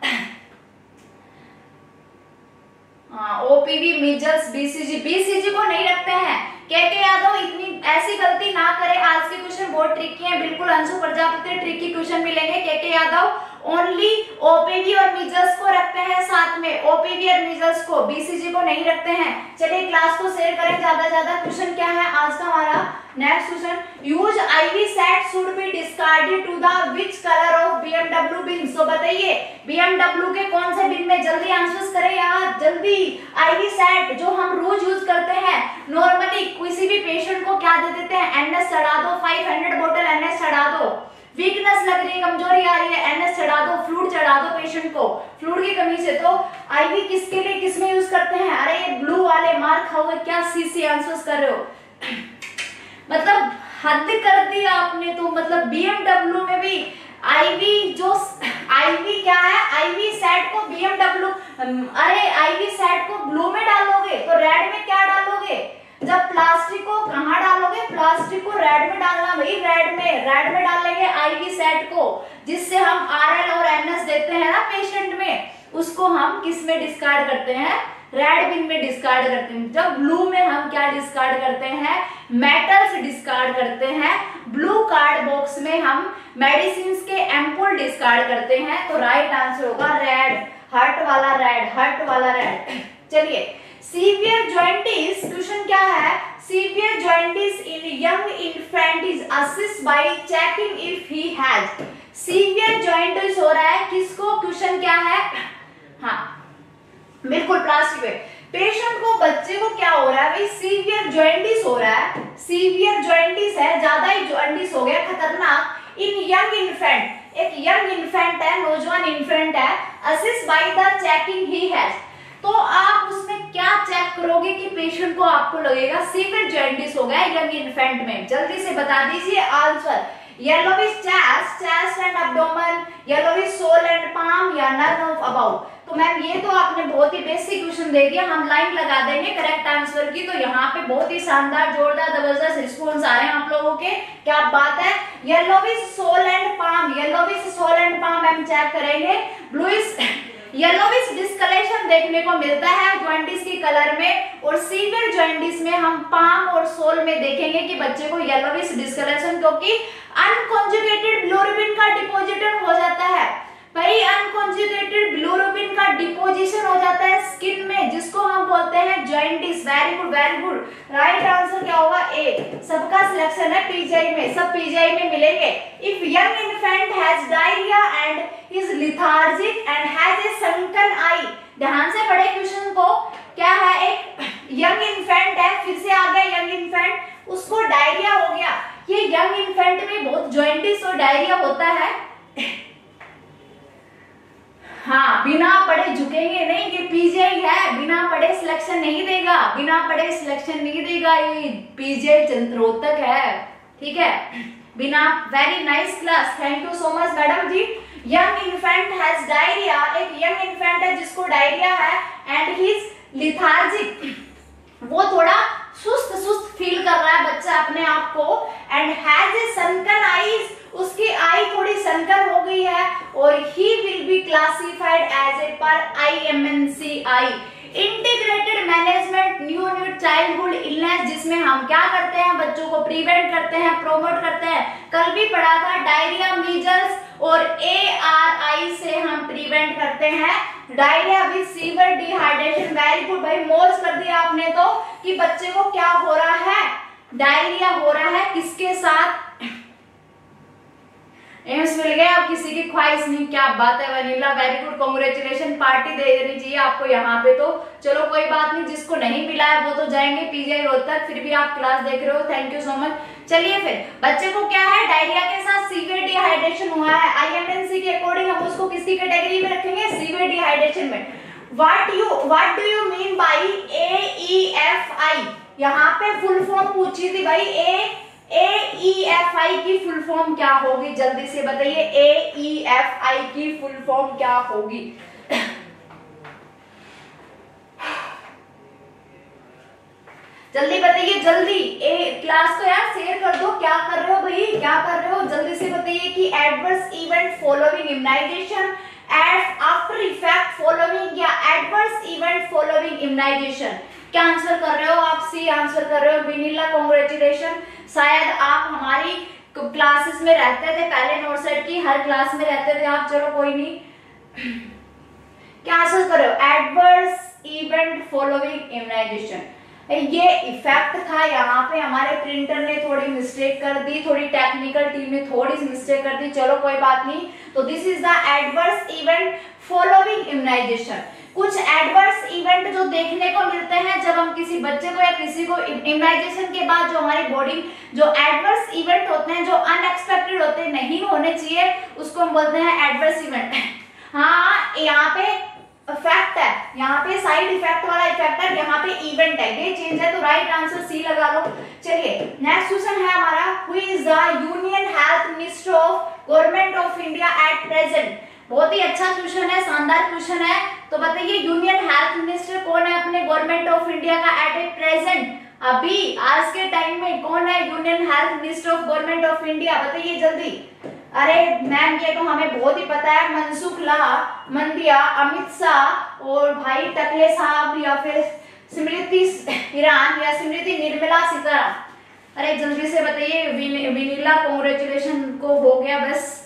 ओपीवी, मीजल्स, बीसीजी, बीसीजी को नहीं रखते हैं। के के यादव इतनी ऐसी गलती ना करे, आज के क्वेश्चन बहुत ट्रिकी हैं, बिल्कुल अंशु प्रजापति ट्रिकी क्वेश्चन मिलेंगे। K K Yadav only OPV और मीजल्स को रखते हैं साथ में, ओपीवी और मीजल्स को, बीसीजी को नहीं रखते हैं। चलिए क्लास को शेयर करें ज्यादा ज्यादा। क्वेश्चन क्या है आज का हमारा next question, use IV set should be discarded to the which colour of BMW bin. तो बताइए बीएमडब्ल्यू के कौन से बिन में, जल्दी आंसर्स करें यार जल्दी। आईवी सेट जो हम रोज यूज करते हैं नॉर्मली, किसी भी पेशेंट को क्या दे देते हैं, एनएस चढ़ा दो, फाइव हंड्रेड बोतल एनएस चढ़ा दो। वीकनेस लग रही है, कमजोरी आ रही है, एनएस चढ़ा दो, फ्लूइड चढ़ा दो पेशेंट को फ्लूइड की कमी से। तो आईवी किसके लिए किस में यूज करते हैं? अरे ये ब्लू वाले मार्क खा हुए क्या सी सी आंसर्स कर रहे हो मतलब हद कर दिया आपने तो। मतलब बीएमडब्ल्यू में भी आईवी जो आईवी क्या है, आईवी सेट को बीएमडब्ल्यू, अरे आईवी सेट को ब्लू में डालोगे तो रेड में क्या डालोगे? जब प्लास्टिक को कहाँ डालोगे? प्लास्टिक को रेड में डालना भाई, रेड में रेड में डालेंगे आईवी सेट को, जिससे हम आरएल और एनएस देते हैं ना पेशेंट में, उसको हम किस में डिस्कार्ड करते हैं? रेड बिन में डिस्कार्ड करते हैं। जब ब्लू में हम क्या डिस्कार्ड करते हैं? मेटल्स डिस्कार्ड करते हैं। ब्लू कार्ड बॉक्स में हम मेडिसिन के एम्पुल डिस्कार्ड करते हैं। तो राइट आंसर होगा रेड, हार्ट वाला रेड, हार्ट वाला रेड। चलिए, सीवियर जॉइंटिस क्वेश्चन क्या है? Severe jaundice in young infant is assist by checking if he has. Severe jaundice हो रहा है किसको? क्वेश्चन क्या है? हाँ बिल्कुल प्लास्टिक में पेशेंट को, बच्चे को क्या हो रहा है भाई? सीवियर जॉइंटिस हो रहा है, सीवियर जॉइंटिस है, ज्यादा ही जॉइंटिस हो गया खतरनाक। इन यंग इन्फेंट, एक यंग इन्फेंट है, नौजवान इन्फेंट है, assessed by the checking he has. तो आप उसमें क्या चेक करोगे कि पेशेंट को आपको लगेगा सीवियर जॉइंटिस हो गया यंग इन्फेंट में? जल्दी से बता दीजिए answer. Yellowish chest, chest and abdomen, yellowish sole and palm, या नन ऑफ अबव। तो मैम ये तो आपने बहुत ही बेसिक क्वेश्चन दे दिया, हम लाइन लगा देंगे करेक्ट आंसर की। तो यहाँ पे बहुत ही शानदार जोरदार जबरदस्त रिस्पॉन्स आ रहे हैं आप लोगों के, क्या बात है। Yellowish sole and palm, yellowish sole and palm हम चेक करेंगे। ब्लूइश येलोविश डिस्कलेशन देखने को मिलता है जॉइंटिस की कलर में, और सीवियर जॉइंटिस में हम पाम और सोल में देखेंगे कि बच्चे को येलोविश डिस्कलेशन, क्योंकि अनकॉन्जुगेटेड बिलिरुबिन का डिपोजिशन हो जाता है भाई, अनकॉन्जुगेटेड बिलिरुबिन का डिपोजिशन हो जाता है स्किन में, जिसको हम बोलते हैं jaundice. Very good, very good. Right answer क्या होगा? ए। सबका सिलेक्शन है पीजीआई में, सब पीजीआई में मिलेंगे। If young infant has diarrhoea and is lethargic and has a sunken eye, ध्यान से पढ़े क्वेश्चन को। क्या है? एक यंग इन्फेंट है, फिर से आ गया यंग इन्फेंट, उसको डायरिया हो गया। ये यंग इन्फेंट में बहुत जॉइंटिस और डायरिया होता है। हाँ, बिना पढ़े झुकेंगे नहीं, ये पीजीआई है, बिना पढ़े सिलेक्शन नहीं देगा, बिना पढ़े सिलेक्शन नहीं देगा, ये पीजीआई रोहतक है, ठीक है। बिना, very nice class, thank you so much madam ji. Young infant has diarrhoea, एक यंग इन्फेंट है जिसको डायरिया है, एंड ही इज लिथार्जिक, वो थोड़ा सुस्त सुस्त फील कर रहा है बच्चा अपने आप को, and has a sunken eyes, उसकी आई थोड़ी सनकन हो गई है, और he will be classified as a पर I M N C I, integrated management new new childhood illness, जिसमें हम क्या करते हैं? बच्चों को प्रिवेंट करते हैं, प्रोमोट करते हैं। कल भी पढ़ा था डायरिया, मीजल्स और ए आर आई से हम प्रिवेंट करते हैं diarrhoea with severe dehydration. Very good भाई, मौज कर दिया आपने तो, कि बच्चे को क्या हो रहा है? डायरिया हो रहा है, किसके साथ? एम्स मिल गया, अब किसी की ख्वाहिश नहीं, क्या बात है वनीला, वेरी गुड, कांग्रेचुलेशन, पार्टी दे देनी चाहिए आपको यहाँ पे। तो चलो कोई बात नहीं, जिसको नहीं मिला है वो तो जाएंगे पीजीआई रोहतक, फिर भी आप क्लास देख रहे हो, थैंक यू सो मच। चलिए फिर, बच्चे को क्या है? डायरिया के साथ सीवियर डिहाइड्रेशन हुआ है, आईएमएनसी के अकॉर्डिंग हम उसको किसकी कैटेगरी में रखेंगे? सीवियर डिहाइड्रेशन में। What you what do you mean by A E F I? यहाँ पे फुल फॉर्म पूछी थी भाई, ए ए ई एफ आई की फुल फॉर्म क्या होगी? जल्दी से बताइए, ए ई एफ आई की फुल फॉर्म क्या होगी? जल्दी बताइए, जल्दी। ए क्लास को यार शेयर कर दो, क्या कर रहे हो भाई, क्या कर रहे हो? जल्दी से बताइए कि adverse event following immunisation, after effect following, या एडवर्स इवेंट फॉलोइंग इम्यूनाइजेशन। क्या आंसर कर रहे हो आप? सी आंसर कर रहे हो। विनीला, कांग्रेचुलेशन, शायद आप हमारी क्लासेस में रहते थे पहले, नोटसेट की हर क्लास में रहते थे आप, चलो कोई नहीं। क्या आंसर कर रहे हो? एडवर्स इवेंट फॉलोइंग इम्यूनाइजेशन, ये इफेक्ट था। यहाँ पे हमारे प्रिंटर ने थोड़ी मिस्टेक कर दी, थोड़ी टेक्निकल टीम ने थोड़ी सी मिस्टेक कर दी, चलो कोई बात नहीं। तो this is the adverse event following immunisation. कुछ एडवर्स इवेंट जो देखने को मिलते हैं जब हम किसी बच्चे को या किसी को इम्यूनाइजेशन के बाद जो हमारी बॉडी जो एडवर्स इवेंट होते हैं जो अनएक्सपेक्टेड होते हैं, नहीं होने चाहिए, उसको हम बोलते हैं एडवर्स इवेंट। हाँ, यहाँ पे इफेक्ट है, यहाँ पे साइड इफेक्ट वाला इफेक्ट है, यहाँ पे इवेंट है, ये चेंज है, तो राइट आंसर सी लगा लो। चलिए नेक्स्ट क्वेश्चन है हमारा, who is the union health minister of government of India at present. बहुत ही अच्छा क्वेश्चन है, शानदार क्वेश्चन है। तो बताइए यूनियन हेल्थ मिनिस्टर कौन है अपने गवर्नमेंट ऑफ इंडिया का एट ए प्रेजेंट, अभी आज के टाइम में कौन है union health minister of government of India, बताइए जल्दी। अरे मैम ये तो हमें बहुत ही पता है, मनसुख मंडाविया, अमित शाह और भाई टकले साहब या फिर स्मृति ईरानी या स्मृति निर्मला सीतारमण। अरे जल्दी से बताइए। विनीला कांग्रेचुलेशन को हो गया बस।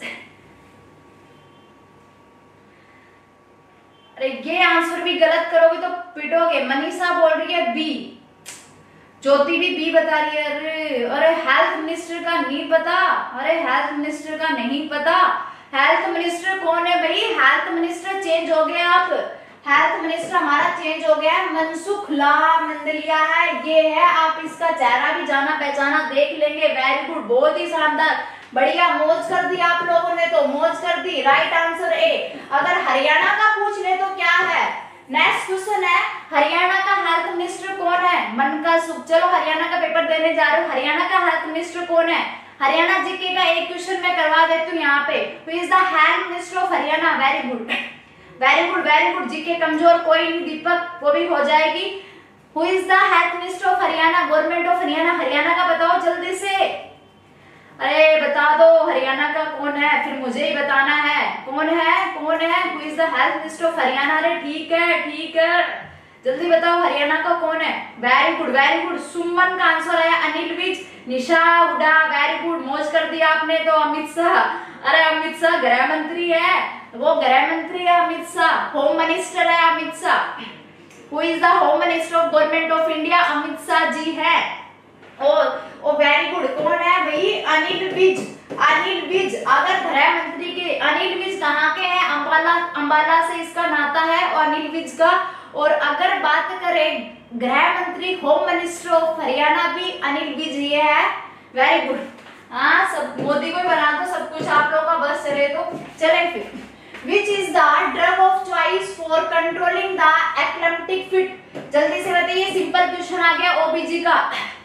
अरे ये आंसर भी गलत करोगे तो पिटोगे। मनीषा बोल रही है बी, ज्योति भी बी बता रही है। अरे अरे हेल्थ मिनिस्टर का नहीं पता, अरे हेल्थ मिनिस्टर का नहीं पता। हेल्थ मिनिस्टर कौन है भाई, हेल्थ मिनिस्टर चेंज हो गया, आप हेल्थ मिनिस्टर हमारा चेंज हो गया है, मनसुख मंडाविया है, ये है। आप इसका चेहरा भी जाना पहचाना देख लेंगे। वेरी गुड, बहुत ही शानदार, बढ़िया, मौज कर दी आप लोगों ने, तो मौज कर दी। राइट आंसर ए। अगर हरियाणा का पूछ ले तो क्या है, नेक्स्ट क्वेश्चन है, हरियाणा का हेल्थ मिनिस्टर कौन है, मन का सुख। चलो हरियाणा का पेपर देने जा रहे हो, हरियाणा का हेल्थ मिनिस्टर कौन है, हरियाणा जीके का एक क्वेश्चन मैं करवा देती हूँ यहाँ पे। Who is the health minister of Haryana. Very good, very good, very good. GK कमजोर कोई नहीं दीपक, वो भी हो जाएगी। Who is the health minister of Haryana, government of Haryana. Haryana का बताओ जल्दी से, अरे बता दो हरियाणा का कौन है, फिर मुझे ही बताना है कौन है, कौन है। Who is the health minister of Haryana. अरे ठीक है ठीक है, जल्दी बताओ हरियाणा का कौन है। Very good, very good. Suman का आंसर आया अनिल विज। निशा हुडा, वेरी गुड, मौज कर दी आपने तो। अमित शाह, अरे अमित शाह गृह मंत्री है, वो गृह मंत्री है अमित शाह, होम मिनिस्टर है Amit Shah. Who is the home minister of government of India, Amit Shah ji है। और ओ वेरी गुड, कौन है भाई, अनिल विज। अनिल विज अगर गृह मंत्री के, अनिल विज कहाँ के हैं, अंबाला, अंबाला से इसका नाता है और अनिल विज का। और अगर बात करें गृह मंत्री होम मिनिस्टर ऑफ हरियाणा भी अनिल विज ही है। वेरी गुड, हाँ सब मोदी को ही बना दो सब कुछ आप लोगों का, बस चले तो चले फिर। Which is the drug of choice for controlling the epileptic fit? जल्दी से बताइए, सिंपल क्वेश्चन आ गया ओबीजी का।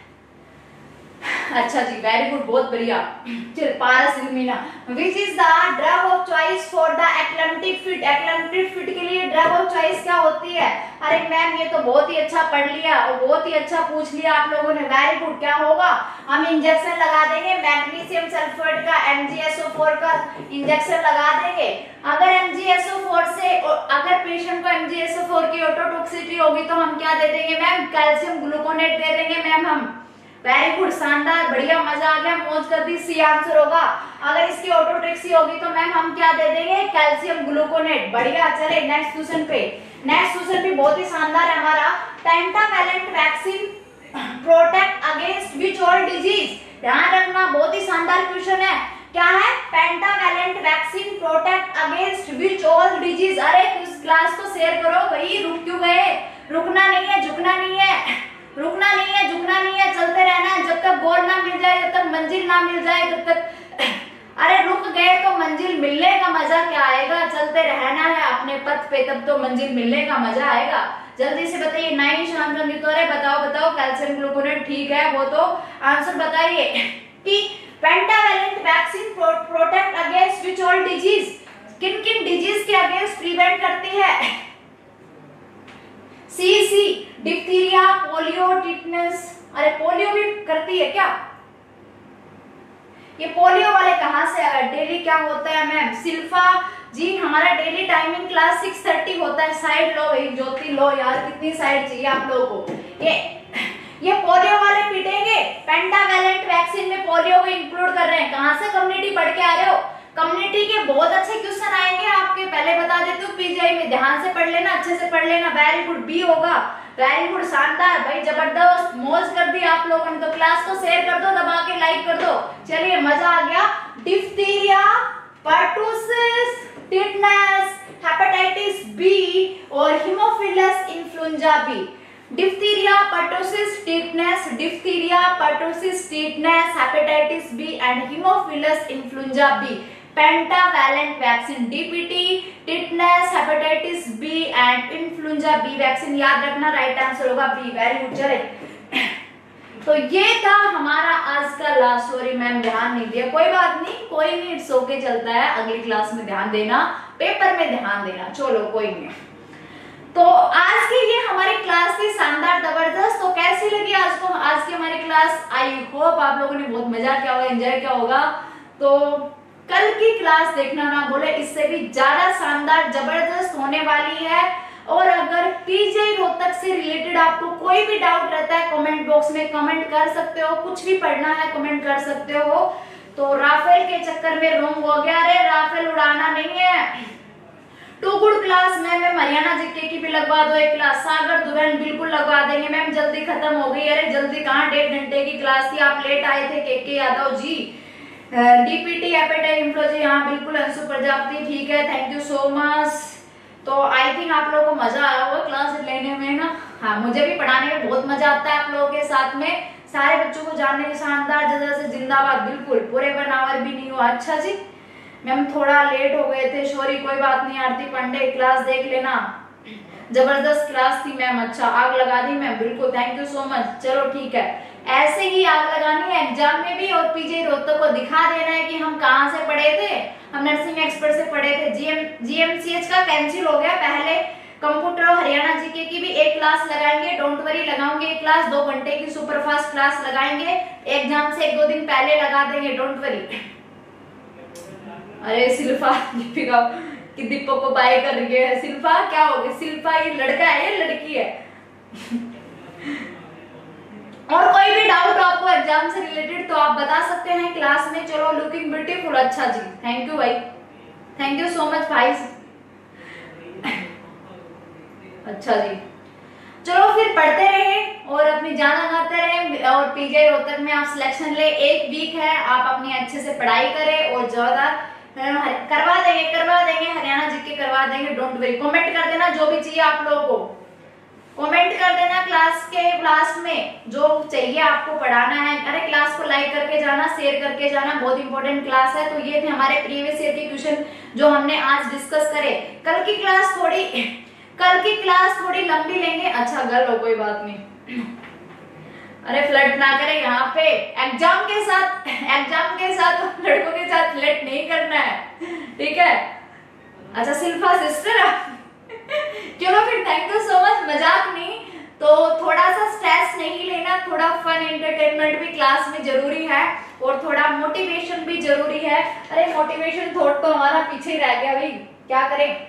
अच्छा जी, वेरी गुड, बहुत बढ़िया। चल पारासिल्मिना। Which is the drug of choice for the epileptic fit? epileptic fit के लिए ड्रग ऑफ चॉइस क्या होती है? अरे मैम ये तो बहुत ही अच्छा पढ़ लिया और बहुत ही अच्छा पूछ लिया आप लोगों ने। वेरी गुड, क्या होगा, हम इंजेक्शन लगा देंगे मैग्नीशियम सल्फेट का, M G S O four का इंजेक्शन लगा देंगे। अगर M G S O four से, अगर पेशेंट को M G S O four की ऑटोटॉक्सिसिटी होगी तो हम क्या दे देंगे मैम, कैल्शियम ग्लूकोनेट दे देंगे मैम हम। वेरी गुड, शानदार, बढ़िया, मजा आ गया, मौज कर दी। सी आंसर होगा। अगर इसकी ऑटोटॉक्सी होगी तो मैम हम क्या दे देंगे, कैल्शियम ग्लूकोनेट। बढ़िया, चले नेक्स्ट क्वेश्चन पे। नेक्स्ट क्वेश्चन भी बहुत ही शानदार है हमारा। Pentavalent vaccine protect against which all disease. ध्यान रखना, बहुत ही शानदार क्वेश्चन है। क्या है, pentavalent vaccine protect against which all disease. अरे इस क्लास को शेयर करो भाई, रुक क्यों गए, रुकना नहीं है, झुकना नहीं है, रुकना नहीं है, झुकना नहीं है, चलते रहना है जब तक गोल ना मिल जाए, जब तक मंजिल ना मिल जाए, जब तक। अरे रुक गए तो मंजिल मिलने का मजा क्या आएगा, चलते रहना है अपने पथ पे, तब तो मंजिल मिलने का मजा आएगा। जल्दी से बताइए, नाइन शाम रंगी तो बताओ बताओ, कैल्शियम ग्लूकोनेट ठीक है, वो तो आंसर बताइए कि pentavalent vaccine protect against which all disease, किन किन डिजीज के अगेंस्ट प्रिवेंट करती है। C C diphtheria, polio, tetanus. अरे पोलियो भी करती है क्या, ये पोलियो वाले कहाँ से आए, डेली क्या होता है मैम। शिल्पा जी, हमारा daily timing class six thirty होता है। साइड लो एक, ज्योति लो यार, कितनी साइड चाहिए आप लोगों को। ये ये पोलियो वाले पीटेंगे, पेंटावैलेंट वैक्सीन में पोलियो को इंक्लूड कर रहे हैं। कहाँ से कम्युनिटी पढ़ के आ रहे हो, कम्युनिटी के बहुत अच्छे क्वेश्चन आएंगे आपके, पहले बता देती हूँ, पीजीआई में ध्यान से पढ़ लेना, अच्छे से पढ़ लेना। वेरी गुड, बी होगा। वेरी गुड, शानदार भाई, जबरदस्त, मौज कर दी आप लोगों ने। तो क्लास को शेयर कर दो, दबा के लाइक कर दो। चलिए, मजा आ गया। Diphtheria, pertussis, tetanus, hepatitis B और haemophilus influenza B. Diphtheria, pertussis, tetanus, diphtheria, pertussis, tetanus, hepatitis B and haemophilus influenza B. Pentavalent vaccine, DPT, tetanus, hepatitis B and influenza B vaccine. याद रखना right answer होगा B. Very good. चले, तो ये था हमारा आज का लास्ट। सॉरी मैम ध्यान नहीं दिया, कोई बात नहीं, कोई नहीं, इट्स ओके, चलता है। अगली क्लास में ध्यान देना, पेपर में ध्यान देना, चलो कोई नहीं। तो आज की ये हमारी क्लास थी शानदार, जबरदस्त। तो कैसी लगी आज को आज की हमारी क्लास? आई होप आप लोगों ने बहुत मजा किया होगा, एंजॉय किया होगा। तो कल की क्लास देखना ना भूले, इससे भी ज्यादा शानदार जबरदस्त होने वाली है। और अगर पीजे रोहतक से रिलेटेड आपको कोई भी डाउट रहता है, कमेंट बॉक्स में कमेंट कर सकते हो, कुछ भी पढ़ना है कमेंट कर सकते हो। तो राफेल के चक्कर में रोंग हो गया, अरे राफेल उड़ाना नहीं है। Too good class ma'am, ma'am Haryana GK की भी लगवा दो एक क्लास। सागर दुबेन बिल्कुल लगवा देंगे मैम, जल्दी खत्म हो गई। अरे जल्दी कहाँ, डेढ़ घंटे की क्लास थी, आप लेट आए थे। K K Yadav ji, DPT, hepatitis influenza, हाँ बिल्कुल। अंशु प्रजापति, ठीक है, थैंक यू सो मच। तो आई थिंक आप लोगों को मजा आया होगा क्लास लेने में ना। हाँ, मुझे भी पढ़ाने में बहुत मजा आता है आप लोगों के साथ में, सारे बच्चों को जानने में। शानदार, जैसे जिंदाबाद, बिल्कुल पूरे वन आवर भी नहीं हुआ। अच्छा जी मैम थोड़ा लेट हो गए थे, सॉरी, कोई बात नहीं। आरती पांडे, क्लास देख लेना, जबरदस्त क्लास थी मैम। अच्छा, आग लगा दी मैम, बिल्कुल, थैंक यू सो मच। चलो ठीक है, ऐसे ही आग लगानी है एग्जाम में भी, और पीजे रोहतक को दिखा देना है कि हम कहाँ से पढ़े थे। हम नर्सिंग एक्सपर्ट से पढ़े थे। जीएम जीएमसीएच का कैंसिल हो गया। पहले कंप्यूटर और हरियाणा जीके की भी एक क्लास लगाएंगे, डोंट वरी, लगाऊंगे एक क्लास, दो घंटे की सुपरफास्ट क्लास लगाएंगे। एग्जाम से एक दो दिन पहले लगा देंगे, डोंट वरी। अरे शिल्पा, दीपिका कि दीपक को बाय कर रही है। शिल्पा क्या हो गया? शिल्पा ये लड़का है या लड़की है? और कोई भी डाउट हो आपको एग्जाम से रिलेटेड तो आप बता सकते हैं क्लास में। चलो, लुकिंग ब्यूटीफुल, अच्छा जी, थैंक यू भाई, थैंक यू सो मच भाई। अच्छा जी, चलो फिर पढ़ते रहे और अपनी जान लगाते रहे। और पीजे रोहतक में आप सिलेक्शन ले, एक वीक है, आप अपनी अच्छे से पढ़ाई करें और ज्यादा करवा देंगे करवा देंगे हरियाणा जीके करवा देंगे, डोंट वरी। कमेंट कर देना जो भी चाहिए आप लोगों को, कमेंट कर देना क्लास के लास्ट में जो चाहिए आपको पढ़ाना है। अरे क्लास को लाइक करके जाना, शेयर करके जाना, बहुत इंपॉर्टेंट क्लास है। तो ये थे हमारे प्रीवियस ईयर के क्वेश्चन जो हमने आज डिस्कस करे। कल की क्लास थोड़ी कल की क्लास थोड़ी लंबी लेंगे। अच्छा गर्ल हो, कोई बात नहीं। अरे फ्लर्ट ना करें यहाँ पे, एग्जाम के साथ एग्जाम के साथ लड़कों के साथ फ्लर्ट नहीं करना है, ठीक है? अच्छा शिल्पा सिस्टर, चलो फिर, थैंक यू सो मच। मजाक नहीं, तो थोड़ा सा स्ट्रेस नहीं लेना, थोड़ा फन एंटरटेनमेंट भी क्लास में जरूरी है और थोड़ा मोटिवेशन भी जरूरी है। अरे मोटिवेशन थॉट तो हमारा पीछे ही रह गया भाई, क्या करें।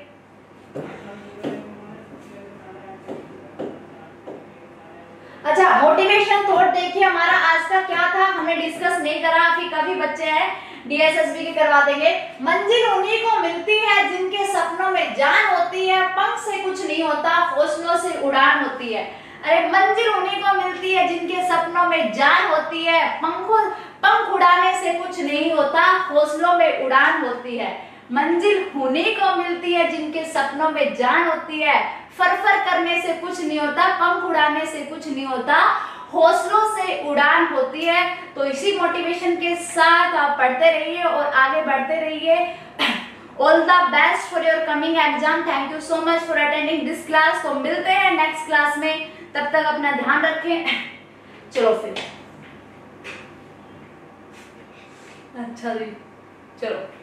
अच्छा, मोटिवेशन थॉट देखिए हमारा आज का क्या था, हमने डिस्कस नहीं करा कि कभी बच्चे हैं डीएसएसबी के करवा देंगे। मंजिल उन्हीं को मिलती है जिनके सपनों में जान होती है, पंख से कुछ नहीं होता, हौसलों से उड़ान होती है। अरे मंजिल उन्हीं को मिलती है जिनके सपनों में जान होती है, पंखों पंख उड़ाने से कुछ नहीं होता, हौसलों में उड़ान होती है। मंजिल उन्हीं को मिलती है जिनके सपनों में जान होती है, फरफर करने से कुछ नहीं होता, पंख उड़ाने से कुछ नहीं होता, हौसलों से उड़ान होती है। तो इसी मोटिवेशन के साथ आप पढ़ते रहिए और आगे बढ़ते रहिए। All the best for your coming exam. Thank you so much for attending this class. तो मिलते हैं नेक्स्ट क्लास में, तब तक अपना ध्यान रखें। चलो फिर, अच्छा जी, चलो।